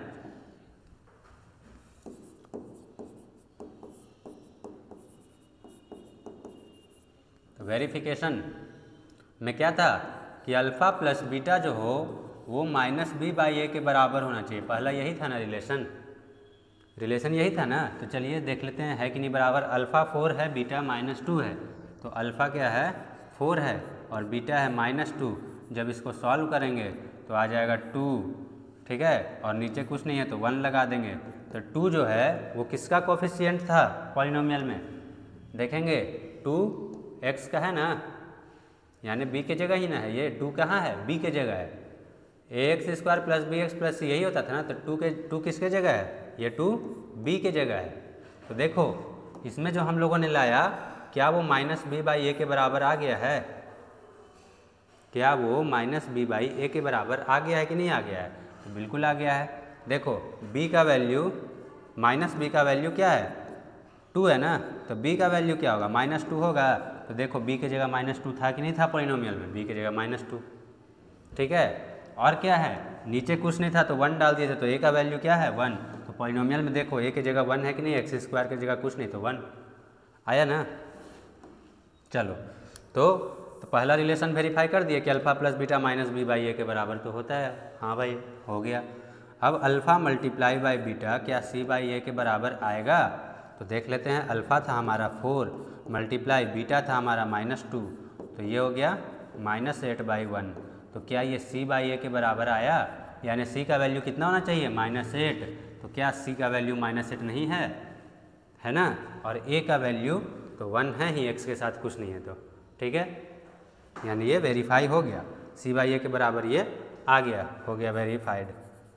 तो वेरिफिकेशन में क्या था कि अल्फ़ा प्लस बीटा जो हो वो -b/a के बराबर होना चाहिए। पहला यही था ना रिलेशन यही था ना। तो चलिए देख लेते हैं है कि नहीं बराबर। अल्फ़ा 4 है, बीटा -2 है, तो अल्फ़ा क्या है 4 है और बीटा है -2। जब इसको सॉल्व करेंगे तो आ जाएगा 2, ठीक है, और नीचे कुछ नहीं है तो 1 लगा देंगे। तो 2 जो है वो किसका कोफिशिएंट था पॉलिनोमियल में, देखेंगे 2 x का है ना, यानी b के जगह ही ना है, ये 2 कहाँ है, b के जगह है। ax² + bx + c यही होता था ना, तो 2 किसके जगह है, ये 2 b के जगह है। तो देखो इसमें जो हम लोगों ने लाया क्या वो -b/a के बराबर आ गया है, क्या वो -b/a के बराबर आ गया है कि नहीं आ गया है, तो बिल्कुल आ गया है। देखो b का वैल्यू -b का वैल्यू क्या है 2 है ना, तो b का वैल्यू क्या होगा -2 होगा। तो देखो b के जगह -2 था कि नहीं था पॉलिनोमियल में, b के जगह -2, ठीक है। और क्या है, नीचे कुछ नहीं था तो 1 डाल दिए थे, तो ए का वैल्यू क्या है 1। तो पॉलिनोमियल में देखो ए की जगह 1 है कि नहीं, एक्स स्क्वायर की जगह कुछ नहीं तो 1 आया ना। चलो तो पहला रिलेशन वेरीफाई कर दिए कि alpha plus beta minus b by a के बराबर तो होता है। हाँ भाई हो गया। अब अल्फ़ा मल्टीप्लाई बाई बीटा क्या सी बाई ए के बराबर आएगा? तो देख लेते हैं। अल्फ़ा था हमारा 4 मल्टीप्लाई बीटा था हमारा -2, तो ये हो गया -8/1। तो क्या ये सी बाई ए के बराबर आया? यानी सी का वैल्यू कितना होना चाहिए -8। तो क्या सी का वैल्यू -8 नहीं है ना? और ए का वैल्यू तो 1 है ही, एक्स के साथ कुछ नहीं है तो ठीक है, यानी ये वेरीफाई हो गया, सी बाई ए के बराबर ये आ गया, हो गया वेरीफाइड।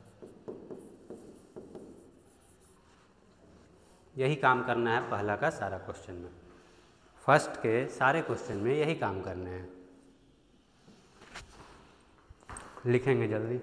यही काम करना है पहला का सारा क्वेश्चन में, फर्स्ट के सारे क्वेश्चन में यही काम करने हैं। लिखेंगे जल्दी।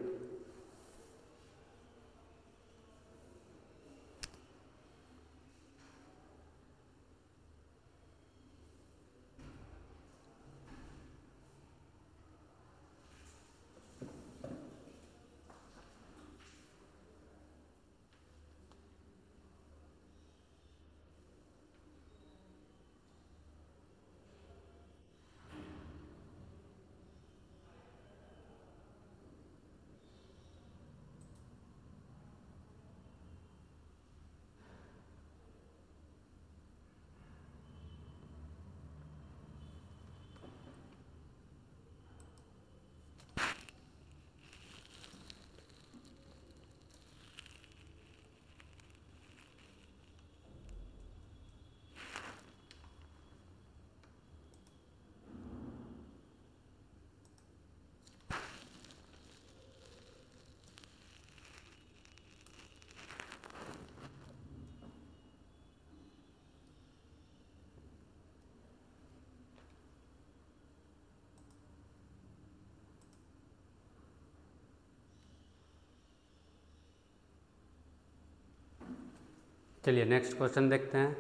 चलिए नेक्स्ट क्वेश्चन देखते हैं।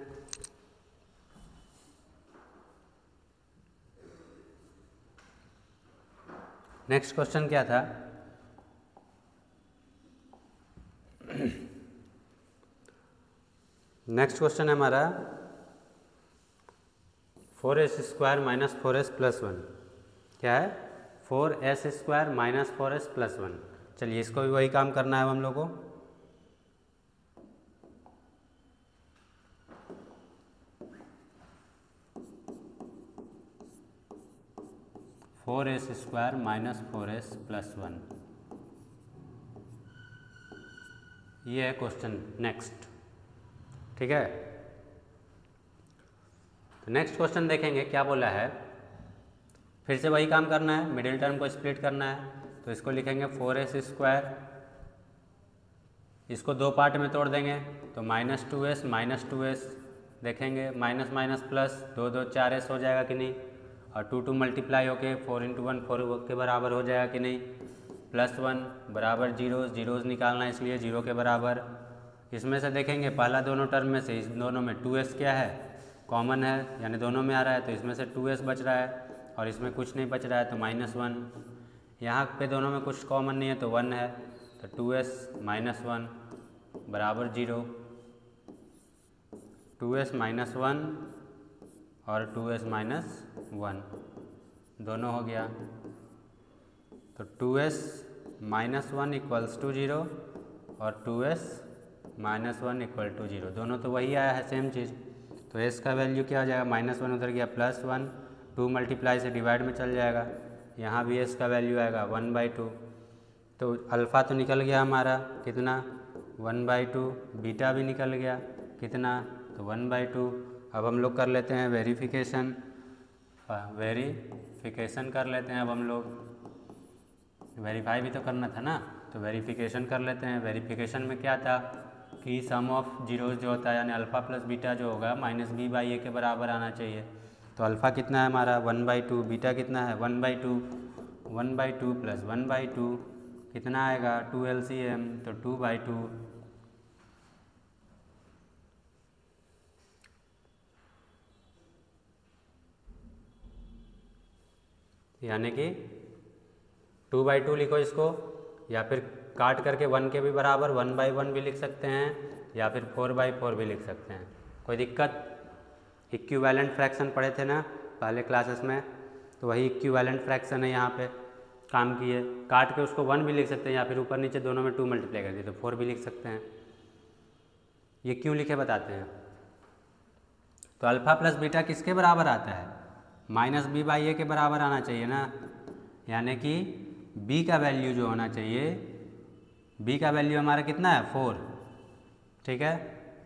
नेक्स्ट क्वेश्चन क्या था? नेक्स्ट क्वेश्चन है हमारा 4s² - 4s + 1। क्या है? 4s² - 4s + 1। चलिए इसको भी वही काम करना है हम लोग को। 4s² - 4s + 1, ये है क्वेश्चन नेक्स्ट, ठीक है। तो नेक्स्ट क्वेश्चन देखेंगे क्या बोला है। फिर से वही काम करना है, मिडिल टर्म को स्प्लिट करना है, तो इसको लिखेंगे 4s², इसको दो पार्ट में तोड़ देंगे तो -2s - 2s देखेंगे, माइनस माइनस प्लस 2 2 4s हो जाएगा कि नहीं, और 2 2 मल्टीप्लाई होके 4 × 1 4 के बराबर हो जाएगा कि नहीं, +1 बराबर 0, जीरोज़ निकालना है इसलिए 0 के बराबर। इसमें से देखेंगे पहला दोनों टर्म में से इस दोनों में 2s क्या है, कॉमन है, यानी दोनों में आ रहा है, तो इसमें से 2s बच रहा है और इसमें कुछ नहीं बच रहा है तो -1। यहाँ पे दोनों में कुछ कॉमन नहीं है तो 1 है, तो 2s - 1 बराबर 0, 2s - 1 और 2s - 1 दोनों हो गया, तो 2s - 1 = 0 और 2s - 1 = 0, दोनों तो वही आया है सेम चीज़। तो s का वैल्यू क्या हो जाएगा, -1 उधर गया +1, 2 मल्टीप्लाई से डिवाइड में चल जाएगा, यहाँ भी s का वैल्यू आएगा 1/2। तो अल्फ़ा तो निकल गया हमारा कितना 1/2, बीटा भी निकल गया कितना तो 1/2। अब हम लोग कर लेते हैं वेरिफिकेशन कर लेते हैं। अब हम लोग वेरीफाई भी तो करना था ना, तो वेरिफिकेशन कर लेते हैं। वेरिफिकेशन में क्या था कि सम ऑफ जीरोज़ जो होता है यानी अल्फ़ा प्लस बीटा जो होगा -b/a के बराबर आना चाहिए। तो अल्फ़ा कितना है हमारा 1/2, बीटा कितना है 1/2, 1/2 + 1/2 कितना आएगा 2 LCM, तो 2/2, यानी कि 2/2 लिखो इसको, या फिर काट करके 1 के भी बराबर 1/1 भी लिख सकते हैं, या फिर 4/4 भी लिख सकते हैं। कोई दिक्कत? इक्विवेलेंट फ्रैक्शन पढ़े थे ना पहले क्लासेस में, तो वही इक्विवेलेंट फ्रैक्शन है यहाँ पे काम किए। काट के उसको 1 भी लिख सकते हैं, या फिर ऊपर नीचे दोनों में 2 मल्टीप्लाई कर दिए तो 4 भी लिख सकते हैं। ये क्यों लिखे बताते हैं। तो अल्फ़ा प्लस बीटा किसके बराबर आता है? -b/a के बराबर आना चाहिए ना, यानी कि b का वैल्यू जो होना चाहिए, b का वैल्यू हमारा कितना है 4, ठीक है।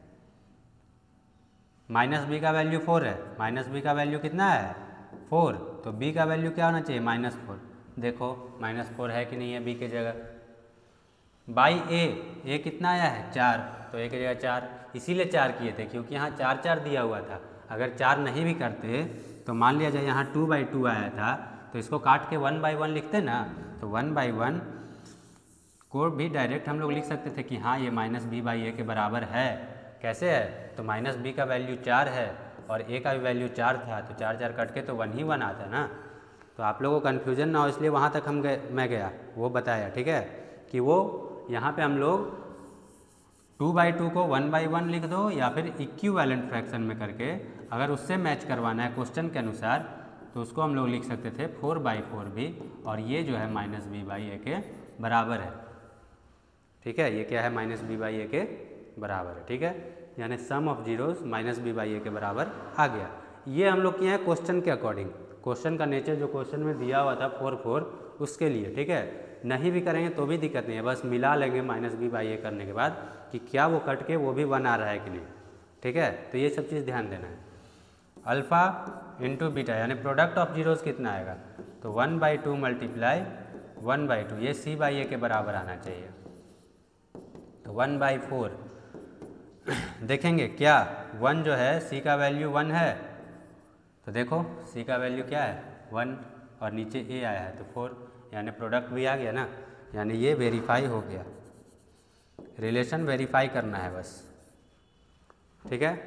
-b का वैल्यू 4 है, -b का वैल्यू कितना है 4, तो b का वैल्यू क्या होना चाहिए -4। देखो -4 है कि नहीं है b की जगह। बाई a कितना आया है 4, तो a की जगह 4, इसीलिए 4 किए थे क्योंकि यहाँ 4 दिया हुआ था। अगर 4 नहीं भी करते तो मान लिया जाए यहाँ 2/2 आया था, तो इसको काट के 1/1 लिखते ना, तो 1/1 को भी डायरेक्ट हम लोग लिख सकते थे कि हाँ ये -b/a के बराबर है। कैसे है? तो -b का वैल्यू 4 है और a का भी वैल्यू 4 था, तो 4 कट के तो 1 ही 1 आता है ना। तो आप लोगों को कन्फ्यूजन ना हो इसलिए वहाँ तक मैं गया वो बताया, ठीक है, कि वो यहाँ पे हम लोग 2/2 को 1/1 लिख दो, या फिर इक्विवेलेंट फ्रैक्शन में करके अगर उससे मैच करवाना है क्वेश्चन के अनुसार तो उसको हम लोग लिख सकते थे 4/4 भी, और ये जो है -b/a के बराबर है, ठीक है। ये क्या है? -b/a के बराबर है, ठीक है। यानी सम ऑफ जीरोस -b/a के बराबर आ गया। ये हम लोग किए हैं क्वेश्चन के अकॉर्डिंग, क्वेश्चन का नेचर जो क्वेश्चन में दिया हुआ था 4 उसके लिए, ठीक है। नहीं भी करेंगे तो भी दिक्कत नहीं है, बस मिला लेंगे -b/a करने के बाद कि क्या वो कट के वो भी 1 आ रहा है कि नहीं, ठीक है। तो ये सब चीज़ ध्यान देना है। अल्फ़ा इंटू बीटा यानी प्रोडक्ट ऑफ जीरोस कितना आएगा, तो 1/2 मल्टीप्लाई 1/2, ये c/a के बराबर आना चाहिए। तो 1/4 देखेंगे क्या 1 जो है c का वैल्यू 1 है, तो देखो c का वैल्यू क्या है 1 और नीचे a आया है तो 4, यानी प्रोडक्ट भी आ गया ना, यानी ये वेरीफाई हो गया। रिलेशन वेरीफाई करना है बस, ठीक है।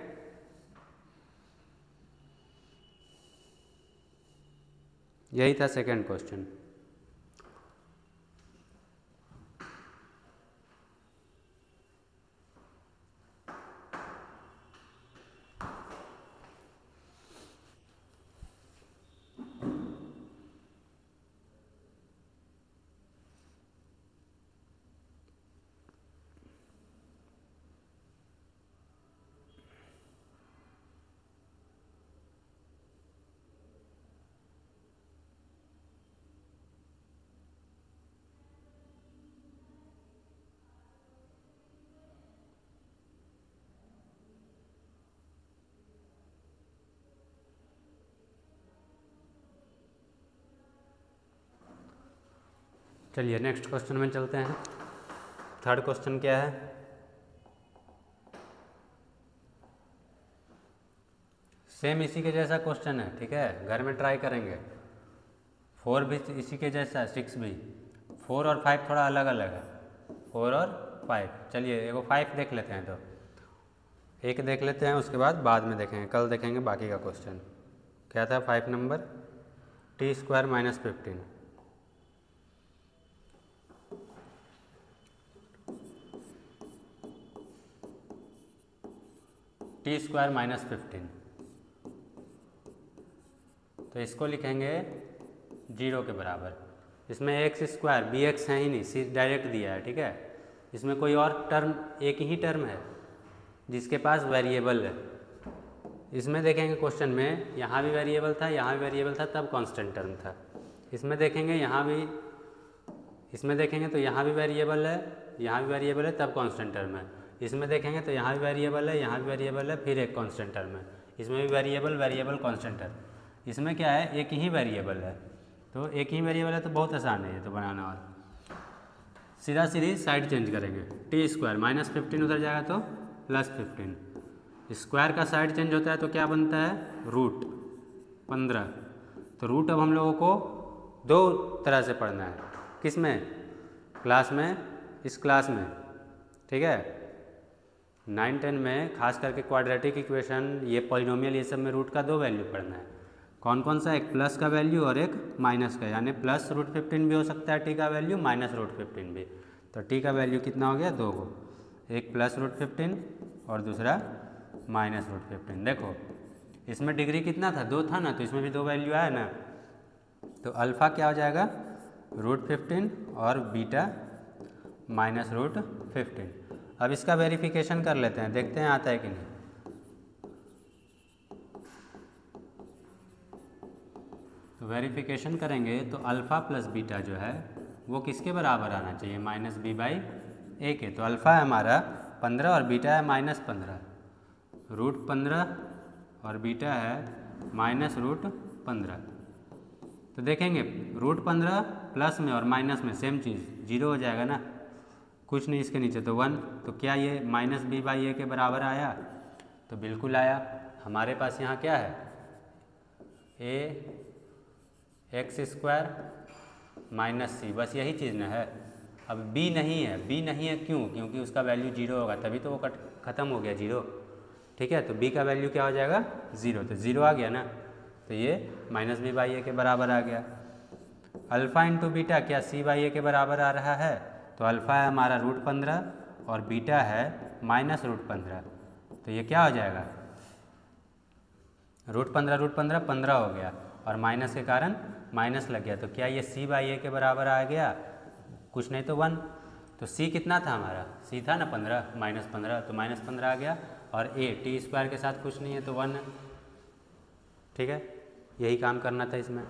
यही था सेकंड क्वेश्चन। चलिए नेक्स्ट क्वेश्चन में चलते हैं। थर्ड क्वेश्चन क्या है, सेम इसी के जैसा क्वेश्चन है, ठीक है, घर में ट्राई करेंगे। 4 भी इसी के जैसा, 6 भी। 4 और 5 थोड़ा अलग अलग है, 4 और 5। चलिए एगो 5 देख लेते हैं, तो एक देख लेते हैं, उसके बाद में देखेंगे, कल देखेंगे बाकी का क्वेश्चन। क्या था 5 नंबर, t² - 15 t² - 15, तो इसको लिखेंगे 0 के बराबर। इसमें x² bx है ही नहीं, सी डायरेक्ट दिया है, ठीक है। इसमें कोई और टर्म, एक ही टर्म है जिसके पास वेरिएबल है। इसमें देखेंगे क्वेश्चन में यहाँ भी वेरिएबल था, यहाँ भी वेरिएबल था, तब कांस्टेंट टर्म था। इसमें देखेंगे यहाँ भी, इसमें देखेंगे तो यहाँ भी वेरिएबल है, यहाँ भी वेरिएबल है, तब कांस्टेंट टर्म है। इसमें देखेंगे तो यहाँ भी वेरिएबल है, यहाँ भी वेरिएबल है, फिर एक कांस्टेंट टर्म है। इसमें भी वेरिएबल वेरिएबल कांस्टेंट टर्म। इसमें क्या है, एक ही वेरिएबल है, तो एक ही वेरिएबल है तो बहुत आसान है ये तो बनाना। और सीधा सीधी साइड चेंज करेंगे, t² -15 उधर जाएगा तो +15, स्क्वायर का साइड चेंज होता है तो क्या बनता है, √15। तो रूट अब हम लोगों को दो तरह से पढ़ना है, किस में, क्लास में, इस क्लास में, ठीक है। 9, 10 में खास करके क्वाड्रेटिक इक्वेशन, ये पॉलिनोमियल, ये सब में रूट का 2 वैल्यू पढ़ना है। कौन कौन सा, एक प्लस का वैल्यू और एक माइनस का, यानी प्लस √15 भी हो सकता है टी का वैल्यू, माइनस √15 भी। तो टी का वैल्यू कितना हो गया, 2 को, एक प्लस √15 और दूसरा माइनस √15। देखो इसमें डिग्री कितना था, 2 था ना, तो इसमें भी 2 वैल्यू आया ना। तो अल्फ़ा क्या हो जाएगा, √15 और बीटा माइनस √15। अब इसका वेरिफिकेशन कर लेते हैं, देखते हैं आता है कि नहीं। तो वेरिफिकेशन करेंगे तो अल्फ़ा प्लस बीटा जो है वो किसके बराबर आना चाहिए, -b/a के। तो अल्फ़ा है हमारा 15 और बीटा है -15, √15 और बीटा है -√15। तो देखेंगे √15 प्लस में और माइनस में सेम चीज़, 0 हो जाएगा ना, कुछ नहीं इसके नीचे, तो 1। तो क्या ये -b/a के बराबर आया, तो बिल्कुल आया। हमारे पास यहाँ क्या है, ax² - c, बस यही चीज़ ना है। अब b नहीं है, b नहीं है क्यों, क्योंकि उसका वैल्यू 0 होगा, तभी तो वो ख़त्म हो गया 0, ठीक है। तो b का वैल्यू क्या हो जाएगा, 0, तो 0 आ गया ना, तो ये -b/a के बराबर आ गया। अल्फ़ा इंटू बीटा क्या c/a के बराबर आ रहा है, तो अल्फ़ा है हमारा √15 और बीटा है -√15, तो ये क्या हो जाएगा, √15 15 हो गया और माइनस के कारण माइनस लग गया। तो क्या ये c/a के बराबर आ गया, कुछ नहीं तो 1। तो c कितना था हमारा, c था ना 15, -15, तो -15 आ गया, और a t² के साथ कुछ नहीं है तो 1 है, ठीक है। यही काम करना था इसमें।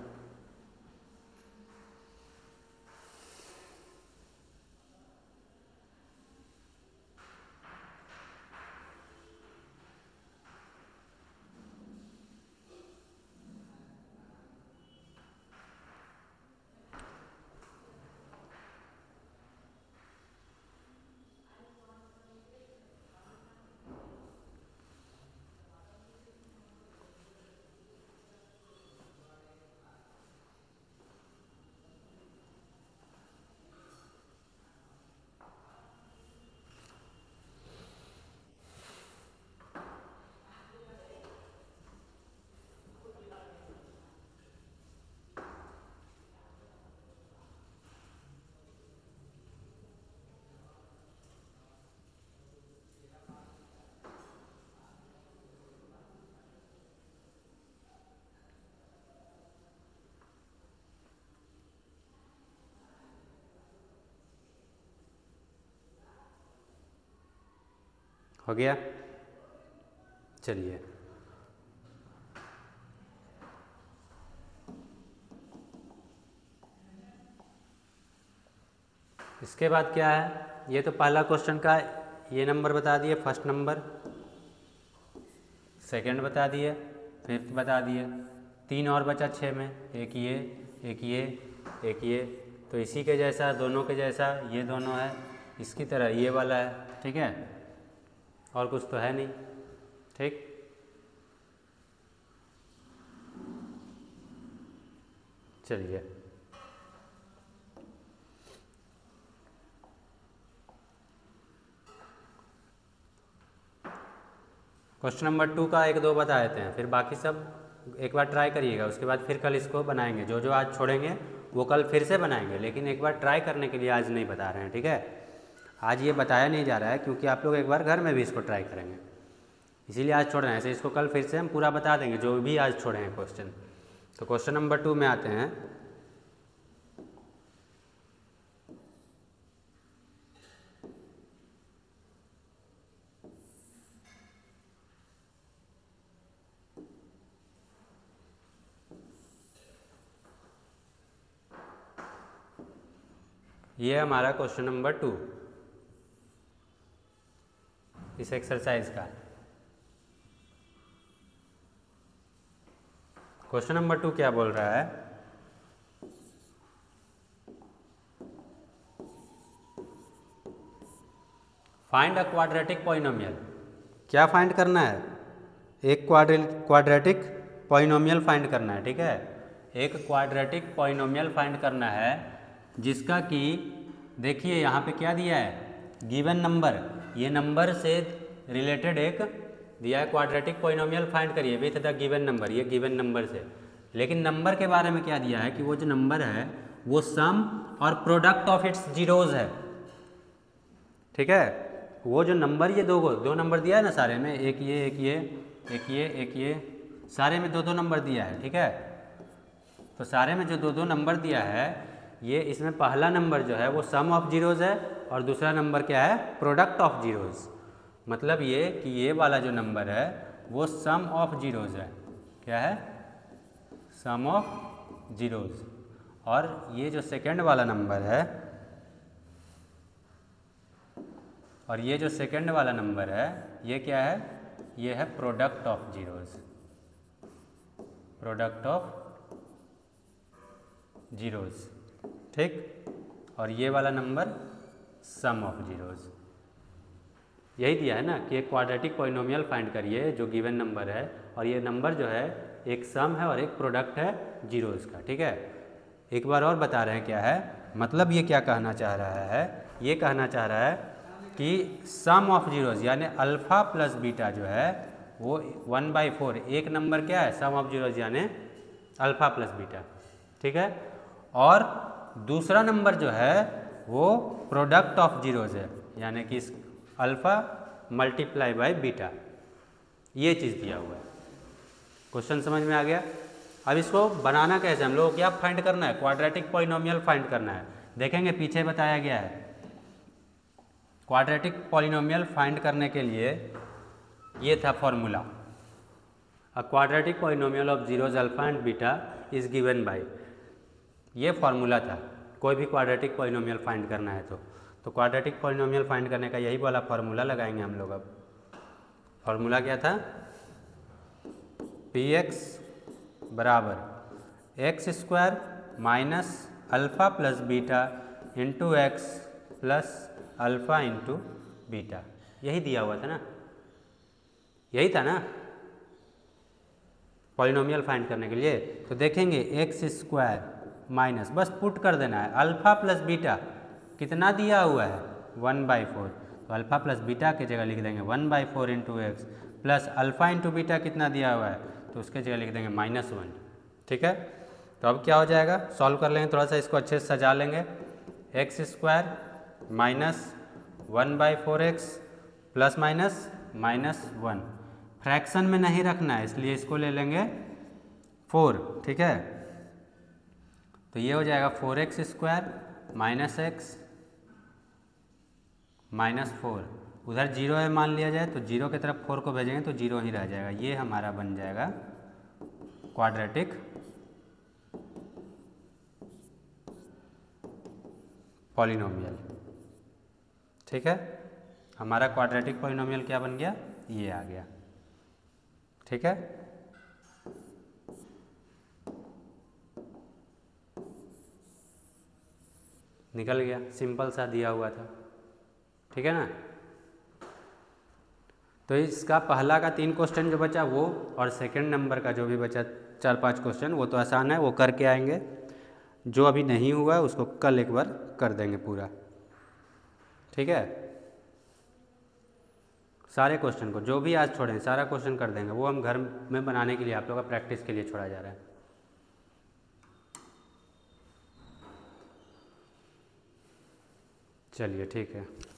हो गया, चलिए इसके बाद क्या है, ये तो पहला क्वेश्चन का ये नंबर बता दिए, फर्स्ट नंबर, सेकंड बता दिए, फिफ्थ बता दिए, 3 और बचा 6 में, एक ये, एक ये, एक ये। तो इसी के जैसा, दोनों के जैसा ये दोनों है, इसकी तरह ये वाला है, ठीक है, और कुछ तो है नहीं, ठीक। चलिए क्वेश्चन नंबर 2 का 1 2 बता देते हैं, फिर बाकी सब एक बार ट्राई करिएगा, उसके बाद फिर कल इसको बनाएंगे। जो जो आज छोड़ेंगे वो कल फिर से बनाएंगे, लेकिन एक बार ट्राई करने के लिए आज नहीं बता रहे हैं, ठीक है। आज ये बताया नहीं जा रहा है क्योंकि आप लोग एक बार घर में भी इसको ट्राई करेंगे, इसीलिए आज छोड़ रहे हैं। ऐसे इसको कल फिर से हम पूरा बता देंगे जो भी आज छोड़े हैं क्वेश्चन। तो क्वेश्चन नंबर 2 में आते हैं। ये हमारा क्वेश्चन नंबर 2 इस एक्सरसाइज का। क्वेश्चन नंबर 2 क्या बोल रहा है, फाइंड अ क्वाड्रेटिक पॉलिनोमियल। क्या फाइंड करना है, एक क्वाड्रेटिक पॉलिनोमियल फाइंड करना है, ठीक है। एक क्वाड्रेटिक पॉलिनोमियल फाइंड करना है जिसका कि देखिए यहाँ पे क्या दिया है, गिवन नंबर, ये नंबर से रिलेटेड एक दिया है, क्वाड्रेटिक पॉलिनोमियल फाइंड करिए विथ द गिवन नंबर, ये गिवन नंबर से। लेकिन नंबर के बारे में क्या दिया है कि वो जो नंबर है वो सम और प्रोडक्ट ऑफ इट्स जीरोज है। ठीक है, वो जो नंबर ये दो नंबर दिया है ना सारे में, एक ये, सारे में दो नंबर दिया है। ठीक है, तो सारे में जो दो नंबर दिया है, ये इसमें पहला नंबर जो है वो सम ऑफ जीरोज है और दूसरा नंबर क्या है, प्रोडक्ट ऑफ जीरोज। मतलब ये कि ये वाला जो नंबर है वो सम ऑफ जीरोज है। क्या है, सम ऑफ जीरोज। और ये जो सेकंड वाला नंबर है, और ये जो सेकंड वाला नंबर है ये क्या है, ये है product of zeros, product of zeros. ठीक, और ये वाला नंबर सम ऑफ जीरोज। यही दिया है ना कि एक क्वाड्रेटिक पॉलिनोमियल फाइंड करिए जो गिवन नंबर है, और ये नंबर जो है एक सम है और एक प्रोडक्ट है जीरोज का। ठीक है, एक बार और बता रहे हैं क्या है, मतलब ये क्या कहना चाह रहा है, ये कहना चाह रहा है कि सम ऑफ जीरोज यानी अल्फ़ा प्लस बीटा जो है वो 1/4, एक नंबर क्या है, सम ऑफ जीरोज यानी अल्फ़ा प्लस बीटा। ठीक है, और दूसरा नंबर जो है वो प्रोडक्ट ऑफ जीरोज है, यानी कि अल्फ़ा मल्टीप्लाई बाय बीटा, ये चीज़ दिया हुआ है। क्वेश्चन समझ में आ गया। अब इसको बनाना कैसे, हम लोग को क्या फाइंड करना है, क्वाड्रेटिक पॉलिनोमियल फाइंड करना है। देखेंगे पीछे बताया गया है, क्वाड्रेटिक पॉलिनोमियल फाइंड करने के लिए ये था formula, a quadratic polynomial of zeros alpha and beta is given by, ये फॉर्मूला था। कोई भी क्वाड्रेटिक पॉलिनोमियल फाइंड करना है तो क्वाड्रेटिक पॉलिनोमियल फाइंड करने का यही वाला फॉर्मूला लगाएंगे हम लोग। अब फॉर्मूला क्या था, px बराबर x square minus alpha plus beta into x plus alpha into beta, यही दिया हुआ था ना, यही था ना पॉलिनोमियल फाइंड करने के लिए। तो देखेंगे एक्स स्क्वायर माइनस, बस पुट कर देना है, अल्फ़ा प्लस बीटा कितना दिया हुआ है 1/4, तो अल्फ़ा प्लस बीटा की जगह लिख देंगे 1/4 into x plus alpha into beta कितना दिया हुआ है, तो उसके जगह लिख देंगे -1। ठीक है, तो अब क्या हो जाएगा, सॉल्व कर लेंगे, थोड़ा सा इसको अच्छे से सजा लेंगे। X square minus 1/4x plus minus -1, fraction में नहीं रखना है इसलिए इसको ले लेंगे 4। ठीक है, तो ये हो जाएगा 4x square minus x minus 4, उधर जीरो है मान लिया जाए तो जीरो की तरफ 4 को भेजेंगे तो जीरो ही रह जाएगा, ये हमारा बन जाएगा क्वाड्रेटिक पॉलिनोमियल। ठीक है, हमारा क्वाड्रेटिक पॉलिनोमियल क्या बन गया, ये आ गया। ठीक है, निकल गया, सिंपल सा दिया हुआ था। ठीक है ना, तो इसका पहला का 3 क्वेश्चन जो बचा वो, और सेकंड नंबर का जो भी बचा 4-5 क्वेश्चन वो तो आसान है, वो करके आएंगे। जो अभी नहीं हुआ उसको कल एक बार कर देंगे पूरा। ठीक है, सारे क्वेश्चन को जो भी आज छोड़ें सारा क्वेश्चन कर देंगे, वो हम घर में बनाने के लिए आप लोग का प्रैक्टिस के लिए छोड़ा जा रहा है। चलिए ठीक है।